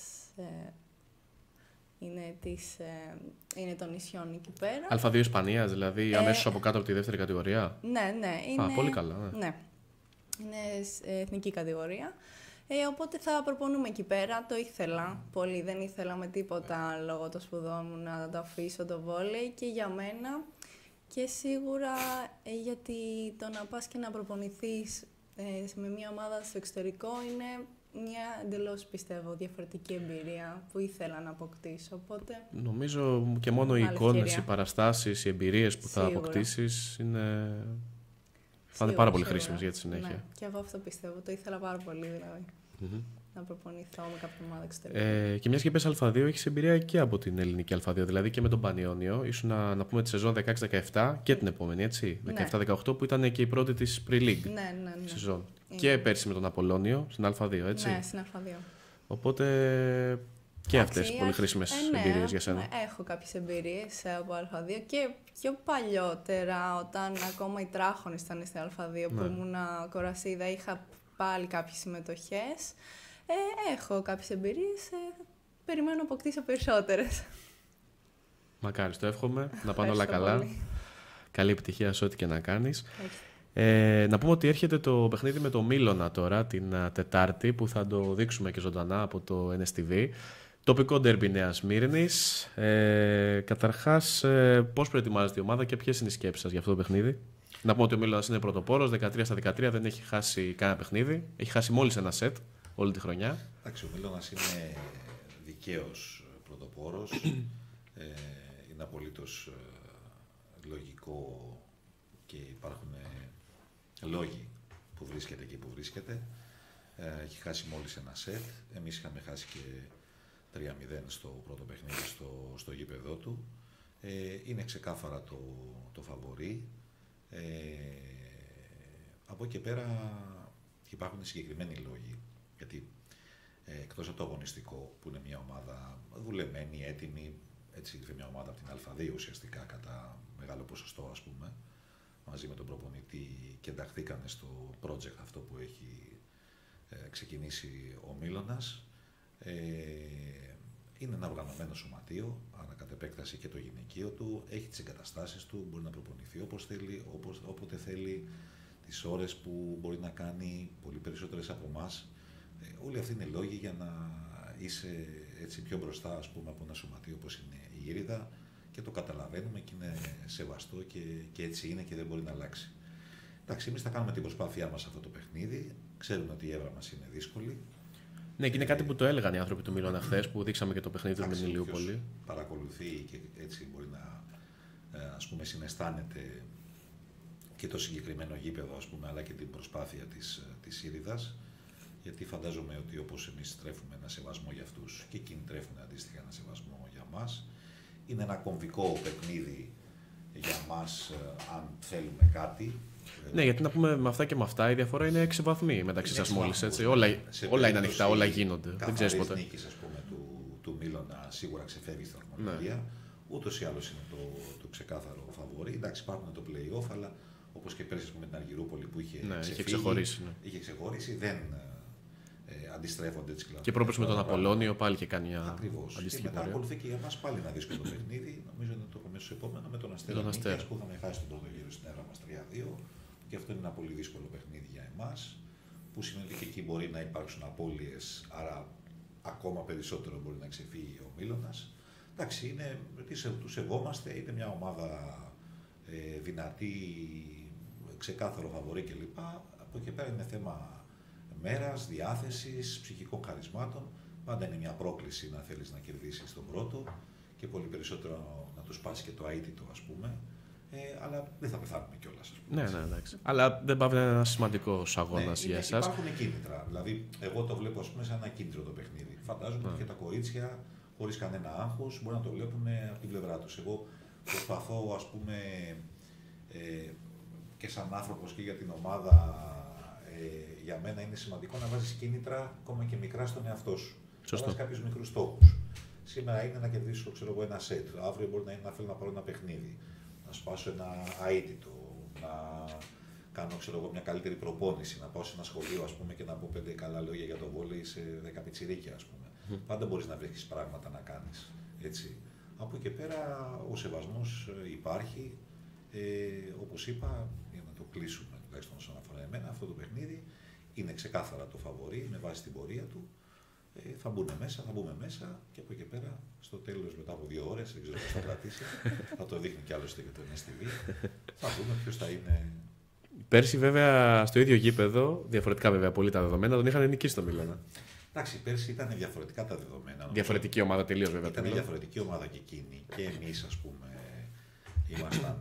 Είναι των νησιών εκεί πέρα. Α2 Ισπανίας, δηλαδή αμέσως από κάτω από τη δεύτερη κατηγορία. Ναι. Είναι, πολύ καλά. Ναι. Είναι εθνική κατηγορία. Οπότε θα προπονούμε εκεί πέρα. Το ήθελα πολύ. Δεν ήθελα με τίποτα λόγω των σπουδών μου να το αφήσω το βόλεϊ και για μένα. Και σίγουρα γιατί το να πας και να προπονηθείς με μια ομάδα στο εξωτερικό είναι μια εντελώς, πιστεύω, διαφορετική εμπειρία που ήθελα να αποκτήσω, οπότε... Νομίζω και μόνο οι εικόνες, οι παραστάσεις, οι εμπειρίες που σίγουρα θα αποκτήσεις θα είναι πάρα πολύ χρήσιμες για τη συνέχεια. Ναι, και εγώ αυτό πιστεύω, το ήθελα πάρα πολύ δηλαδή. να προπονηθώ με κάποια ομάδα εξωτερική. Και μιας και είπες Α2, έχεις εμπειρία και από την ελληνική Α2, δηλαδή και με τον Πανιόνιο. Ήσουν να πούμε τη σεζόν 16-17 και την επόμενη, έτσι. 17-18 που ήταν και η πρώτη της Pre-League Ναι. σεζόν. Και πέρσι με τον Απολώνιο στην Α2, έτσι. Ναι, στην Α2. Οπότε και αυτές πολύ χρήσιμες εμπειρίες για σένα. Έχω κάποιες εμπειρίες από Α2 και πιο παλιότερα, όταν ακόμα οι Τράχονες ήταν στην Α2 που ήμουν κορασίδα, είχα πάλι κάποιες συμμετοχές. Έχω κάποιες εμπειρίες, περιμένω να αποκτήσω περισσότερες. Μακάρι, το εύχομαι, να πάνε όλα καλά. Πολύ. Καλή επιτυχία σε ό,τι και να κάνεις. Να πούμε ότι έρχεται το παιχνίδι με το Μίλωνα τώρα την Τετάρτη, που θα το δείξουμε και ζωντανά από το NSTV. Τοπικό ντέρμπι Νέας Σμύρνης. Καταρχάς, πώς προετοιμάζεται η ομάδα και ποιες είναι οι σκέψεις σας για αυτό το παιχνίδι? Να πούμε ότι ο Μίλωνας είναι πρωτοπόρος, 13-13, δεν έχει χάσει κανένα παιχνίδι. Έχει χάσει μόλις ένα σετ όλη τη χρονιά. Εντάξει, ο Μίλωνας είναι δικαίως πρωτοπόρος. Είναι απολύτως λογικό και υπάρχουν λόγοι που βρίσκεται εκεί που βρίσκεται. Έχει χάσει μόλις ένα σετ. Εμείς είχαμε χάσει και 3-0 στο πρώτο παιχνίδι στο γήπεδό του. Είναι ξεκάθαρα το φαβορί. Από εκεί και πέρα υπάρχουν συγκεκριμένοι λόγοι. Γιατί εκτός από το αγωνιστικό, που είναι μια ομάδα δουλεμένη, έτοιμη, έτσι ήρθε μια ομάδα από την Α2 ουσιαστικά κατά μεγάλο ποσοστό, ας πούμε, μαζί με τον προπονητή και ενταχθήκανε στο project αυτό που έχει ξεκινήσει ο Μίλωνας. Είναι ένα οργανωμένο σωματείο, αλλά κατ' επέκταση και το γυναικείο του, έχει τις εγκαταστάσεις του, μπορεί να προπονηθεί όπως θέλει, όποτε θέλει, τις ώρες που μπορεί να κάνει, πολύ περισσότερες από εμάς. Όλοι αυτοί είναι λόγοι για να είσαι έτσι πιο μπροστά, ας πούμε, από ένα σωματείο όπως είναι η Ήριδα, και το καταλαβαίνουμε και είναι σεβαστό και έτσι είναι και δεν μπορεί να αλλάξει. Εντάξει, εμείς θα κάνουμε την προσπάθειά μας σε αυτό το παιχνίδι. Ξέρουμε ότι η έδρα μας είναι δύσκολη. Ναι, και είναι κάτι που το έλεγαν οι άνθρωποι του Μίλωνα χθες, που δείξαμε και το παιχνίδι του με την Ηλιούπολη. Παρακολουθεί και έτσι μπορεί να, ας πούμε, συναισθάνεται και το συγκεκριμένο γήπεδο, ας πούμε, αλλά και την προσπάθεια της Ήριδας. Γιατί φαντάζομαι ότι όπως εμείς τρέφουμε ένα σεβασμό για αυτούς και εκείνοι τρέφουν αντίστοιχα ένα σεβασμό για μας. Είναι ένα κομβικό παιχνίδι για μας, αν θέλουμε κάτι. Ναι, γιατί να πούμε με αυτά και με αυτά, η διαφορά είναι 6 βαθμοί μεταξύ σας μόλις. Έτσι. Όλα είναι ανοιχτά, όλα γίνονται. Δεν ξέρεις ποτέ. Νίκης, ας πούμε, του Μίλωνα σίγουρα ξεφεύγει στην βαθμολογία. Ναι. Ούτως ή άλλως είναι το ξεκάθαρο φαβορί. Εντάξει, υπάρχουν το play-off, αλλά όπως και πέρσι με την Αργυρούπολη που είχε ξεχωρίσει. Είχε ξεχωρίσει, δεν αντιστρέφονται έτσι κλαδιά. Και πρόπερς με τον Απολώνιο πάλι και κάνει μια αντίστοιχη και μετά πορεία. ακολουθεί και για μας πάλι ένα δύσκολο παιχνίδι. Νομίζω ότι είναι το αμέσως επόμενο με τον Αστέρα Νίκης, που είχαμε χάσει τον πρώτο γύρο στην έδρα μας 3-2. Και αυτό είναι ένα πολύ δύσκολο παιχνίδι για εμάς, που σημαίνει ότι και εκεί μπορεί να υπάρξουν απώλειες, άρα ακόμα περισσότερο μπορεί να ξεφύγει ο Μίλωνας. Εντάξει, του σεβόμαστε, είναι μια ομάδα δυνατή, ξεκάθαρο φαβορί κλπ. Από εκεί πέρα είναι θέμα μέρας, διάθεσης, ψυχικών χαρισμάτων. Πάντα είναι μια πρόκληση να θέλεις να κερδίσεις τον πρώτο και πολύ περισσότερο να του σπάσει και το αίτητο, ας πούμε. Αλλά δεν θα πεθάνουμε κιόλας. Ναι, εντάξει. Αλλά δεν πάει να είναι ένα σημαντικό αγώνα για εσάς. Υπάρχουν κίνητρα. Δηλαδή, εγώ το βλέπω, ας πούμε, σαν ένα κίνητρο το παιχνίδι. Φαντάζομαι ότι και τα κορίτσια, χωρίς κανένα άγχος, μπορούν να το βλέπουν από την πλευρά τους. Εγώ προσπαθώ, ας πούμε, και σαν άνθρωπος και για την ομάδα, για μένα είναι σημαντικό να βάζεις κίνητρα ακόμα και μικρά στον εαυτό σου. Να βάζεις κάποιους μικρούς στόχους. Σήμερα είναι να κερδίσω, ένα σετ. Αύριο μπορεί να είναι να θέλω να πάρω ένα παιχνίδι. Να σπάσω ένα αίτητο, να κάνω μια καλύτερη προπόνηση, να πάω σε ένα σχολείο, ας πούμε, και να πω 5 καλά λόγια για το βόλεϊ σε 10 πιτσιρίκια, ας πούμε. Πάντα μπορείς να βρεις πράγματα να κάνεις. Έτσι. Από εκεί και πέρα ο σεβασμός υπάρχει. Όπως είπα, για να το κλείσουμε τουλάχιστον όσον αφορά εμένα, αυτό το παιχνίδι είναι ξεκάθαρα το φαβορί με βάση την πορεία του. Θα μπούμε μέσα και από εκεί και πέρα στο τέλος, μετά από 2 ώρες, δεν ξέρω πώς θα κρατήσει, θα το δείχνει κι άλλωστε και το NSTV, θα δούμε ποιος θα είναι. Πέρσι βέβαια στο ίδιο γήπεδο, διαφορετικά βέβαια πολύ τα δεδομένα, τον είχαν νικήσει το Μίλωνα. Εντάξει, πέρσι ήταν διαφορετικά τα δεδομένα. Διαφορετική ομάδα τελείως βέβαια. Ήταν διαφορετική ομάδα και εκείνη και εμείς, ας πούμε, ήμασταν.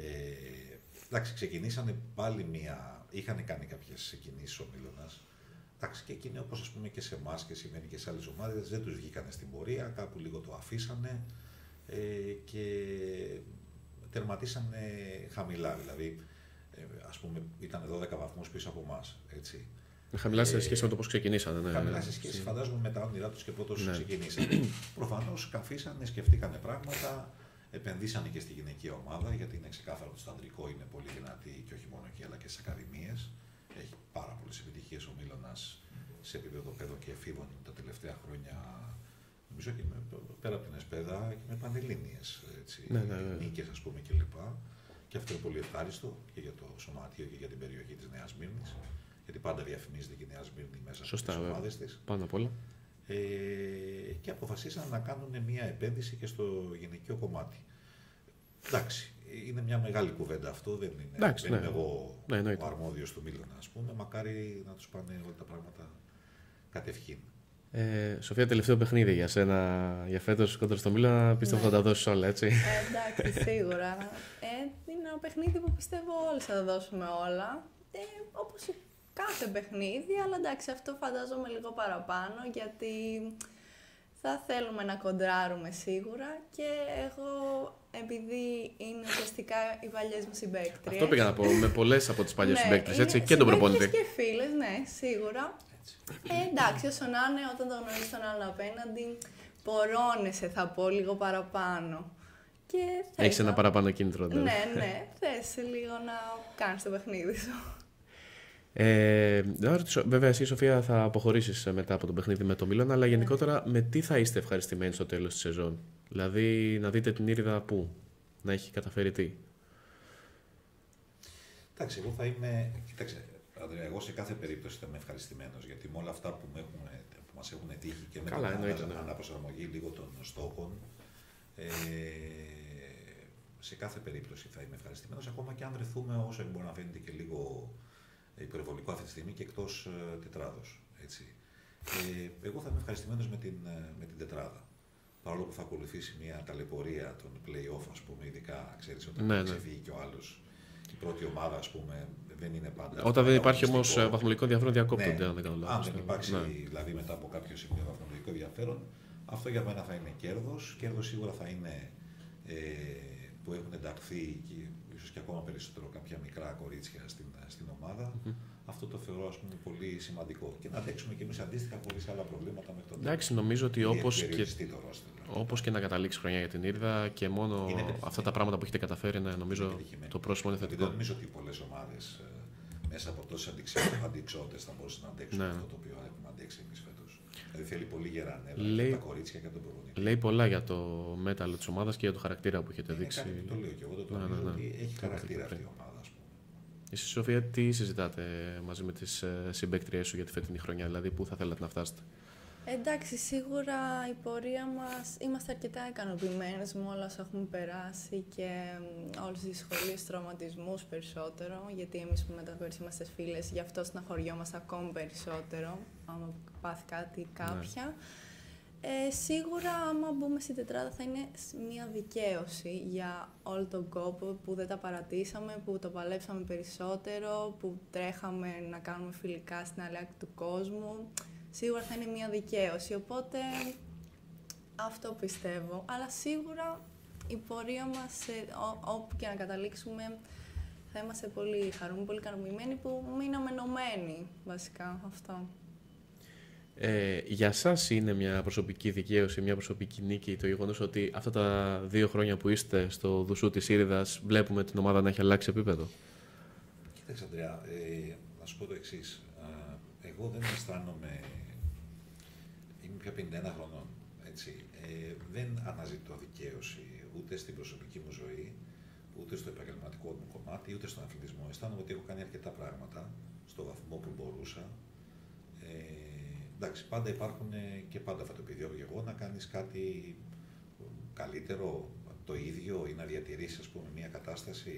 Εντάξει, ξεκινήσανε πάλι είχαν κάνει κάποιες κινήσεις ο Μίλωνας, Εντάξει, και εκείνοι όπως ας πούμε και σε εμάς και σημαίνει και σε άλλες ομάδες δεν τους βγήκανε στην πορεία, κάπου λίγο το αφήσανε και τερματίσανε χαμηλά. Δηλαδή, ας πούμε, ήταν 12 βαθμούς πίσω από εμάς. Χαμηλά σε σχέση με το πώς ξεκινήσανε. Ναι, χαμηλά σε σχέση, φαντάζομαι, με τα όνειρά τους και πώς ξεκινήσανε. Προφανώς καφίσανε, σκεφτήκανε πράγματα, επενδύσανε και στη γυναικεία ομάδα, γιατί είναι ξεκάθαρο ότι στο ανδρικό είναι πολύ δυνατή και όχι μόνο εκεί, αλλά και στις ακαδημίες. Έχει πάρα πολλές επιτυχίες ο Μίλωνας σε επίπεδο παιδών και εφήβων τα τελευταία χρόνια. Νομίζω και πέρα από την Εσπέδα και με πανελλήνιες νίκες, ας πούμε, κλπ. Και αυτό είναι πολύ ευχάριστο και για το σωματείο και για την περιοχή της Νέας Σμύρνης. Γιατί πάντα διαφημίζεται και η Νέα Σμύρνη μέσα στις ομάδες της. Πάνω απ' όλα. Και αποφασίσαν να κάνουν μια επένδυση και στο γυναικείο κομμάτι. Εντάξει, είναι μια μεγάλη κουβέντα αυτό, δεν είναι, είμαι εγώ ο αρμόδιος του Μίλωνα, ας πούμε. Μακάρι να τους πάνε όλα τα πράγματα κατευχήν. Σοφία, τελευταίο παιχνίδι για σένα για φέτος κόντρα στο Μίλωνα, πιστεύω θα τα δώσεις όλα, έτσι. Εντάξει, σίγουρα. Είναι ένα παιχνίδι που πιστεύω όλοι θα τα δώσουμε όλα. Όπως κάθε παιχνίδι, αλλά εντάξει, αυτό φαντάζομαι λίγο παραπάνω, γιατί θα θέλουμε να κοντράρουμε σίγουρα και εγώ, επειδή είναι ουσιαστικά οι παλιές μου συμπαίκτριες. Αυτό πήγα να πω, με πολλές από τις παλιές συμπαίκτριες, έτσι, και τον προπονητή. Και φίλες, ναι, σίγουρα. Εντάξει, όσο να είναι, όταν το γνωρίζεις τον άλλον απέναντι, πορώνεσαι, θα πω, λίγο παραπάνω. Έχεις ένα παραπάνω κίνητρο, δηλαδή. Ναι, θες λίγο να κάνεις το παιχνίδι σου. Να ρωτήσω, βέβαια, εσύ, Σοφία, θα αποχωρήσεις μετά από το παιχνίδι με το Μίλωνα, αλλά γενικότερα με τι θα είστε ευχαριστημένοι στο τέλος της σεζόν? Δηλαδή, να δείτε την Ήριδα πού, να έχει καταφέρει τι? Εντάξει, εγώ θα είμαι. Κοίταξε, Ανδρέα, εγώ σε κάθε περίπτωση θα είμαι ευχαριστημένος, γιατί με όλα αυτά που μας έχουν τύχει και με την αναπροσαρμογή λίγο των στόχων, σε κάθε περίπτωση θα είμαι ευχαριστημένος, ακόμα και αν βρεθούμε, όσο μπορεί να φαίνεται και λίγο υπερβολικό αυτή τη στιγμή, και εκτός τετράδος. Εγώ θα είμαι ευχαριστημένος με την τετράδα. Παρόλο που θα ακολουθήσει μια ταλαιπωρία των play-off, ας πούμε, ειδικά, ξέρεις, όταν ξεφύγει και ο άλλος. Η πρώτη ομάδα, ας πούμε, δεν είναι πάντα. Όταν δεν υπάρχει όμως βαθμολογικό ενδιαφέρον, διακόπτονται, αν δεν κάνω λάθος. Αν δεν υπάρξει, δηλαδή, μετά από κάποιο σημείο βαθμολογικό ενδιαφέρον, αυτό για μένα θα είναι κέρδος. Κέρδος σίγουρα θα είναι που έχουν ενταχθεί και ίσως και ακόμα περισσότερο κάποια μικρά κορίτσια στην ομάδα. Αυτό το θεωρώ, ας πούμε, πολύ σημαντικό. Και να αντέξουμε κι εμείς αντίστοιχα χωρίς άλλα προβλήματα με τον. Εντάξει, νομίζω ότι όπως και να καταλήξει χρονιά για την Ήριδα και μόνο αυτά τα πράγματα που έχετε καταφέρει, νομίζω το πρόσωπο είναι θετικό. Δεν νομίζω ότι πολλές ομάδες μέσα από τόσες αντικσότητες θα μπορούσαν να αντέξουν αυτό το οποίο έχουμε αντέξει εμείς φέτος. Δηλαδή θέλει πολύ γερά νεύρα, τα κορίτσια και τον προπονητή. Λέει πολλά για το μέταλλο της ομάδας και για το χαρακτήρα που έχετε δείξει. Το λέω και εγώ, το νομίζω ότι έχει χαρακτήρα αυτή η ομάδα. Εσείς, Σοφία, τι συζητάτε μαζί με τις συμπαίκτριές σου για τη φετινή χρονιά, δηλαδή πού θα θέλατε να φτάσετε? Εντάξει, σίγουρα η πορεία μας, είμαστε αρκετά ικανοποιημένες με όλα όσα έχουμε περάσει και όλες τις δυσκολίες, τραυματισμούς περισσότερο, γιατί εμείς που με τα κορίτσια είμαστε φίλες, γι' αυτό στεναχωριόμαστε ακόμη περισσότερο, άμα πάθει κάτι κάποια. Σίγουρα, άμα μπούμε στην τετράδα, θα είναι μια δικαίωση για όλο τον κόπο που δεν τα παρατήσαμε, που το παλέψαμε περισσότερο, που τρέχαμε να κάνουμε φιλικά στην άλλη άκρη του κόσμου. Σίγουρα θα είναι μια δικαίωση, οπότε αυτό πιστεύω. Αλλά σίγουρα η πορεία μας, όπου και να καταλήξουμε, θα είμαστε πολύ χαρούμενοι, πολύ ικανοποιημένοι που μείναμε ενωμένοι, βασικά, αυτό. Για σας είναι μια προσωπική δικαίωση, μια προσωπική νίκη το γεγονός ότι αυτά τα 2 χρόνια που είστε στο δουσού της Ήριδας βλέπουμε την ομάδα να έχει αλλάξει επίπεδο? Κοίταξε, Ανδρέα, να σου πω το εξής. Εγώ δεν αισθάνομαι. Είμαι πια 51 χρονών. Δεν αναζητώ δικαίωση ούτε στην προσωπική μου ζωή, ούτε στο επαγγελματικό μου κομμάτι, ούτε στον αθλητισμό. Αισθάνομαι ότι έχω κάνει αρκετά πράγματα στο βαθμό που μπορούσα. Εντάξει, πάντα υπάρχουν και πάντα θα το επιδιώκω εγώ να κάνεις κάτι καλύτερο, το ίδιο, ή να διατηρήσεις, ας πούμε, μια κατάσταση.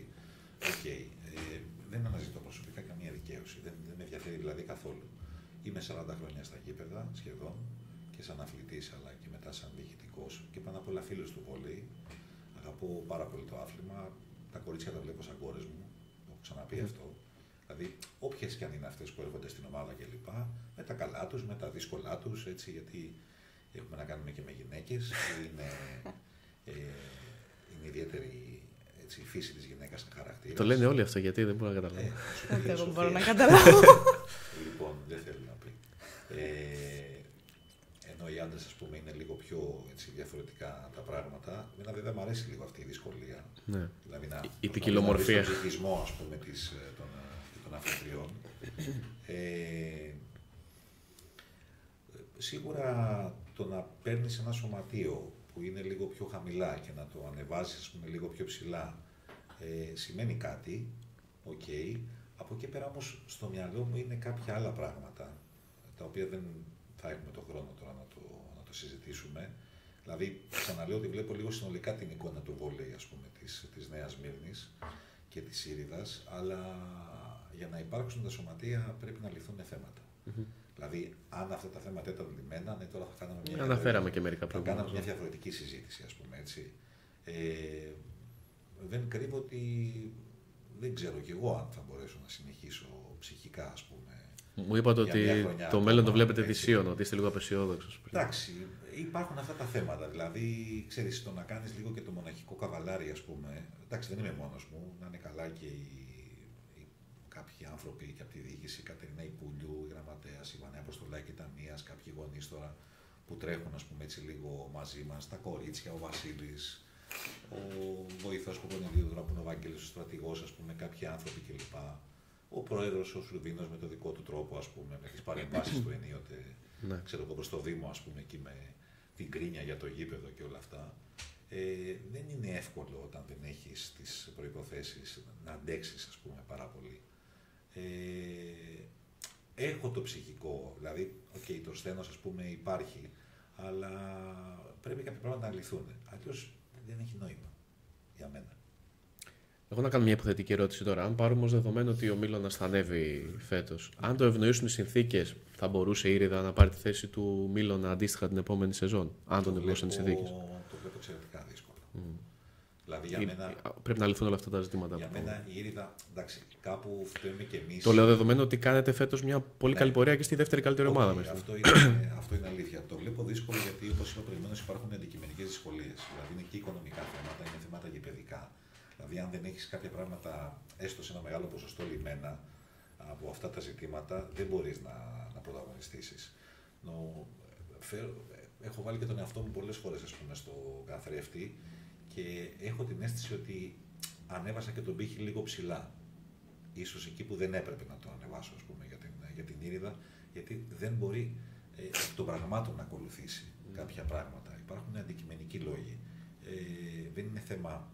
Δεν αναζητώ προσωπικά καμία δικαίωση. Δεν με ενδιαφέρει δηλαδή καθόλου. Είμαι 40 χρόνια στα γήπεδα σχεδόν, και σαν αθλητής αλλά και μετά σαν διοικητικός, και πάνω απ' όλα φίλος του βόλεϊ. Αγαπώ πάρα πολύ το άθλημα. Τα κορίτσια τα βλέπω σαν κόρες μου, το έχω ξαναπεί αυτό. Δηλαδή, όποιες και αν είναι αυτές που έρχονται στην ομάδα κλπ. Με τα καλά τους, με τα δύσκολά τους, έτσι, γιατί έχουμε να κάνουμε και με γυναίκες. Είναι ιδιαίτερη έτσι, η φύση της γυναίκας σαν χαρακτήρα. Το λένε όλοι αυτό, γιατί δεν μπορώ να καταλάβω. Εγώ μπορώ να καταλάβω. Λοιπόν, δεν θέλω να πει. Ενώ οι άντρες, ας πούμε, είναι λίγο πιο έτσι, διαφορετικά τα πράγματα. Εμένα βέβαια μου αρέσει λίγο αυτή η δυσκολία. Ναι. Δηλαδή η ποικιλομορφία. Τον ψυχισμό, ας πούμε, των αθλητριών. Σίγουρα το να παίρνεις ένα σωματείο που είναι λίγο πιο χαμηλά και να το ανεβάζεις, ας πούμε, λίγο πιο ψηλά, σημαίνει κάτι, okay. Από εκεί πέρα όμως στο μυαλό μου είναι κάποια άλλα πράγματα, τα οποία δεν θα έχουμε τον χρόνο τώρα να το συζητήσουμε. Δηλαδή, ξαναλέω ότι βλέπω λίγο συνολικά την εικόνα του βόλεϊ, ας πούμε, της Νέας Σμύρνης και της Ήριδας, αλλά για να υπάρξουν τα σωματεία πρέπει να λυθούν θέματα. Δηλαδή, αν αυτά τα θέματα ήταν λυμμένα, ναι, τώρα θα κάναμε μια διαφορετική συζήτηση, ας πούμε, έτσι. Δεν κρύβω ότι δεν ξέρω κι εγώ αν θα μπορέσω να συνεχίσω ψυχικά, ας πούμε. Μου είπατε ότι το μέλλον το βλέπετε δυσίωνο, ότι είστε λίγο απεσιόδοξος. Εντάξει, υπάρχουν αυτά τα θέματα. Δηλαδή, ξέρεις, το να κάνεις λίγο και το μοναχικό καβαλάρι, ας πούμε. Εντάξει, δεν είμαι μόνος μου, να είναι καλά και κάποιοι άνθρωποι και από τη διοίκηση, η Κατερίνα Υπούλιου, η γραμματέας, η Βανέα Αποστολάκη Ταμείας, κάποιοι γονείς τώρα που τρέχουν, ας πούμε, έτσι λίγο μαζί μας, τα κορίτσια, ο Βασίλης, ο βοηθός Κοκονελίδου, τώρα που είναι ο Βαγγέλης, ο στρατηγός, ας πούμε, κάποιοι άνθρωποι κλπ. Ο πρόεδρος, ο Σουρβίνος, με το δικό του τρόπο, ας πούμε, με τις παρεμβάσεις του ενίοτε, ξέρω εγώ, προς το Δήμο, ας πούμε, εκεί με την κρίνια για το γήπεδο και όλα αυτά. Δεν είναι εύκολο όταν δεν έχεις τις προϋποθέσεις να αντέξεις, ας πούμε, πάρα πολύ. Έχω το ψυχικό, δηλαδή, το σθένος, ας πούμε, υπάρχει, αλλά πρέπει κάποια πράγματα να λυθούν. Αλλιώς δεν έχει νόημα για μένα. Εγώ να κάνω μια υποθετική ερώτηση τώρα. Αν πάρουμε ως δεδομένο ότι ο Μίλωνας θα ανέβει φέτος, αν το ευνοήσουν οι συνθήκες, θα μπορούσε η Ήριδα να πάρει τη θέση του Μίλωνα αντίστοιχα την επόμενη σεζόν, αν τον ευνοήσουν οι συνθήκες? Το βλέπω εξαιρετικά δύσκολο. Δηλαδή, για μένα, πρέπει να λυθούν όλα αυτά τα ζητήματα. Για μένα η Ήριδα, εντάξει, κάπου φταίμε κι εμείς. Το λέω δεδομένο ότι κάνετε φέτος μια πολύ καλή πορεία και στη δεύτερη καλύτερη ομάδα μέσα. Αυτό είναι αλήθεια. Το βλέπω δύσκολο γιατί, όπως είπα προηγουμένως, υπάρχουν αντικειμενικές δυσκολίες. Δηλαδή, είναι και οικονομικά θέματα, είναι θέματα γηπεδικά. Δηλαδή, αν δεν έχεις κάποια πράγματα, έστω σε ένα μεγάλο ποσοστό λυμμένα από αυτά τα ζητήματα, δεν μπορείς να πρωταγωνιστήσεις. Έχω βάλει και τον εαυτό μου πολλές φορές, ας πούμε, στο καθρέφτη και έχω την αίσθηση ότι ανέβασα και τον πύχη λίγο ψηλά. Ίσως εκεί που δεν έπρεπε να το ανεβάσω, ας πούμε, για την Ήριδα, γιατί δεν μπορεί εκ των πραγμάτων να ακολουθήσει κάποια πράγματα. Υπάρχουν αντικειμενικοί λόγοι. Δεν είναι θέμα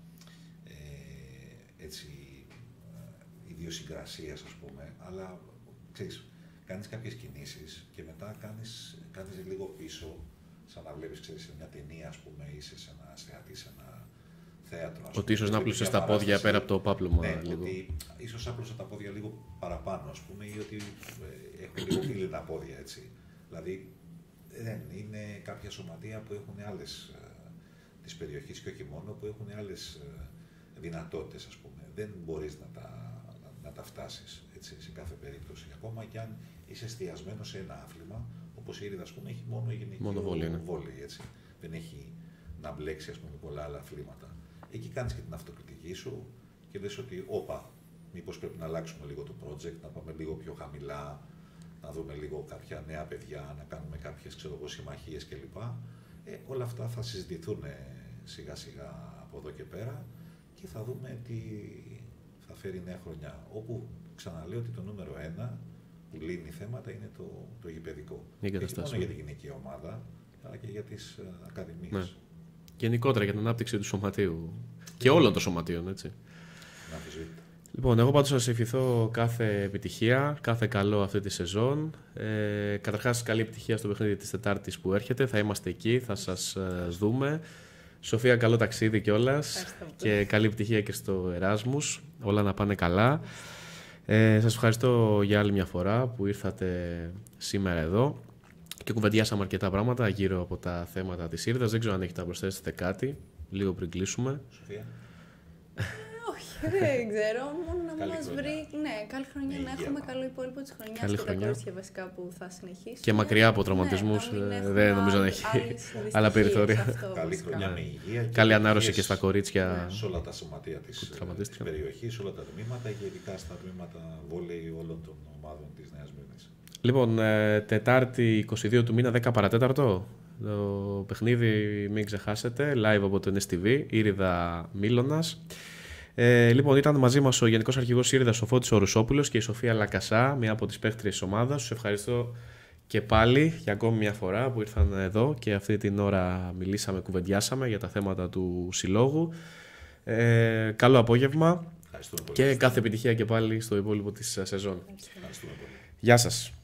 έτσι, ιδιοσυγκρασίας, ας πούμε, αλλά ξέρεις, κάνεις κάποιες κινήσεις και μετά κάνεις λίγο πίσω, σαν να βλέπεις, ξέρεις, σε μια ταινία, ας πούμε, είσαι σε ένα θεατή, σε ένα θέατρο. Ότι ίσως να πλούσες τα πόδια πέρα από το πάπλωμα. Ναι, λίγο. ότι ίσως άπλωσα τα πόδια λίγο παραπάνω, ας πούμε, ή ότι έχω λίγο πύληνα πόδια, έτσι. Δηλαδή, δεν είναι κάποια σωματεία που έχουν άλλες της περιοχής και όχι μόνο, που έχουν άλλες δυνατότητες, ας πούμε. Δεν μπορείς να τα φτάσεις, έτσι, σε κάθε περίπτωση. Ακόμα και αν είσαι εστιασμένος σε ένα άθλημα, όπως η Ήριδα, ας πούμε, έχει μόνο γυναικείο βόλεϊ, έτσι. Δεν έχει να μπλέξει, ας πούμε, πολλά άλλα αθλήματα. Εκεί κάνεις και την αυτοκριτική σου και λες ότι, μήπως πρέπει να αλλάξουμε λίγο το project, να πάμε λίγο πιο χαμηλά, να δούμε λίγο κάποια νέα παιδιά, να κάνουμε κάποιες, συμμαχίες κλπ. Όλα αυτά θα συζητηθούν σιγά σιγά από εδώ και πέρα και θα δούμε τι θα φέρει η νέα χρονιά. Όπου ξαναλέω ότι το νούμερο 1 που λύνει θέματα είναι το γηπεδικό. Όχι μόνο για τη γυναική ομάδα, αλλά και για τις ακαδημίες. Ναι. Γενικότερα για την ανάπτυξη του σωματείου και όλων των σωματείων, έτσι. Να αμφισβήτητα. Λοιπόν, εγώ πάντως θα σας ευχηθώ κάθε επιτυχία, κάθε καλό αυτή τη σεζόν. Καταρχάς, καλή επιτυχία στο παιχνίδι της Τετάρτης που έρχεται. Θα είμαστε εκεί, θα σας δούμε. Σοφία, καλό ταξίδι κιόλας και καλή επιτυχία και στο Εράσμους. Όλα να πάνε καλά. Σας ευχαριστώ για άλλη μια φορά που ήρθατε σήμερα εδώ και κουβεντιάσαμε αρκετά πράγματα γύρω από τα θέματα της Ήριδας. Δεν ξέρω αν έχετε να προσθέσετε κάτι, λίγο πριν κλείσουμε. Σοφία. Όχι. Δεν ξέρω, μόνο να Καλή μας χρονιά. βρει. Ναι, καλή χρονιά, Με να υγεία έχουμε πάνω. καλό υπόλοιπο της χρονιάς Καλή και χρονιά. τα κορίτσια βασικά που θα συνεχίσουν. Και μακριά από τραυματισμούς, Ναι, να μην έχουμε δεν νομίζω να έχει άλλα περιθώρια. Καλή χρονιά με υγεία. Καλή ανάρρωση υγιές και στα κορίτσια. σε όλα τα σωματεία της τραυματίστηκαν. περιοχής, όλα τα τμήματα και ειδικά στα τμήματα βόλεϊ όλων των ομάδων της Νέας Μύρνης. Λοιπόν, Τετάρτη 22 του μήνα, 10 παρατέταρτο. Το παιχνίδι μην ξεχάσετε, live από το NSTV, Ήριδα Μήλωνας. Λοιπόν, ήταν μαζί μας ο Γενικός Αρχηγός Ήριδας, ο Φώτης ο Ρουσόπουλος και η Σοφία Λακασά, μία από τις παίχτριες της ομάδας. Τους ευχαριστώ και πάλι για ακόμη μια φορά που ήρθαν εδώ και αυτή την ώρα μιλήσαμε, κουβεντιάσαμε για τα θέματα του συλλόγου. Καλό απόγευμα Ευχαριστούμε πολύ. και κάθε επιτυχία και πάλι στο υπόλοιπο της σεζόν. Ευχαριστούμε πολύ. Γεια σας.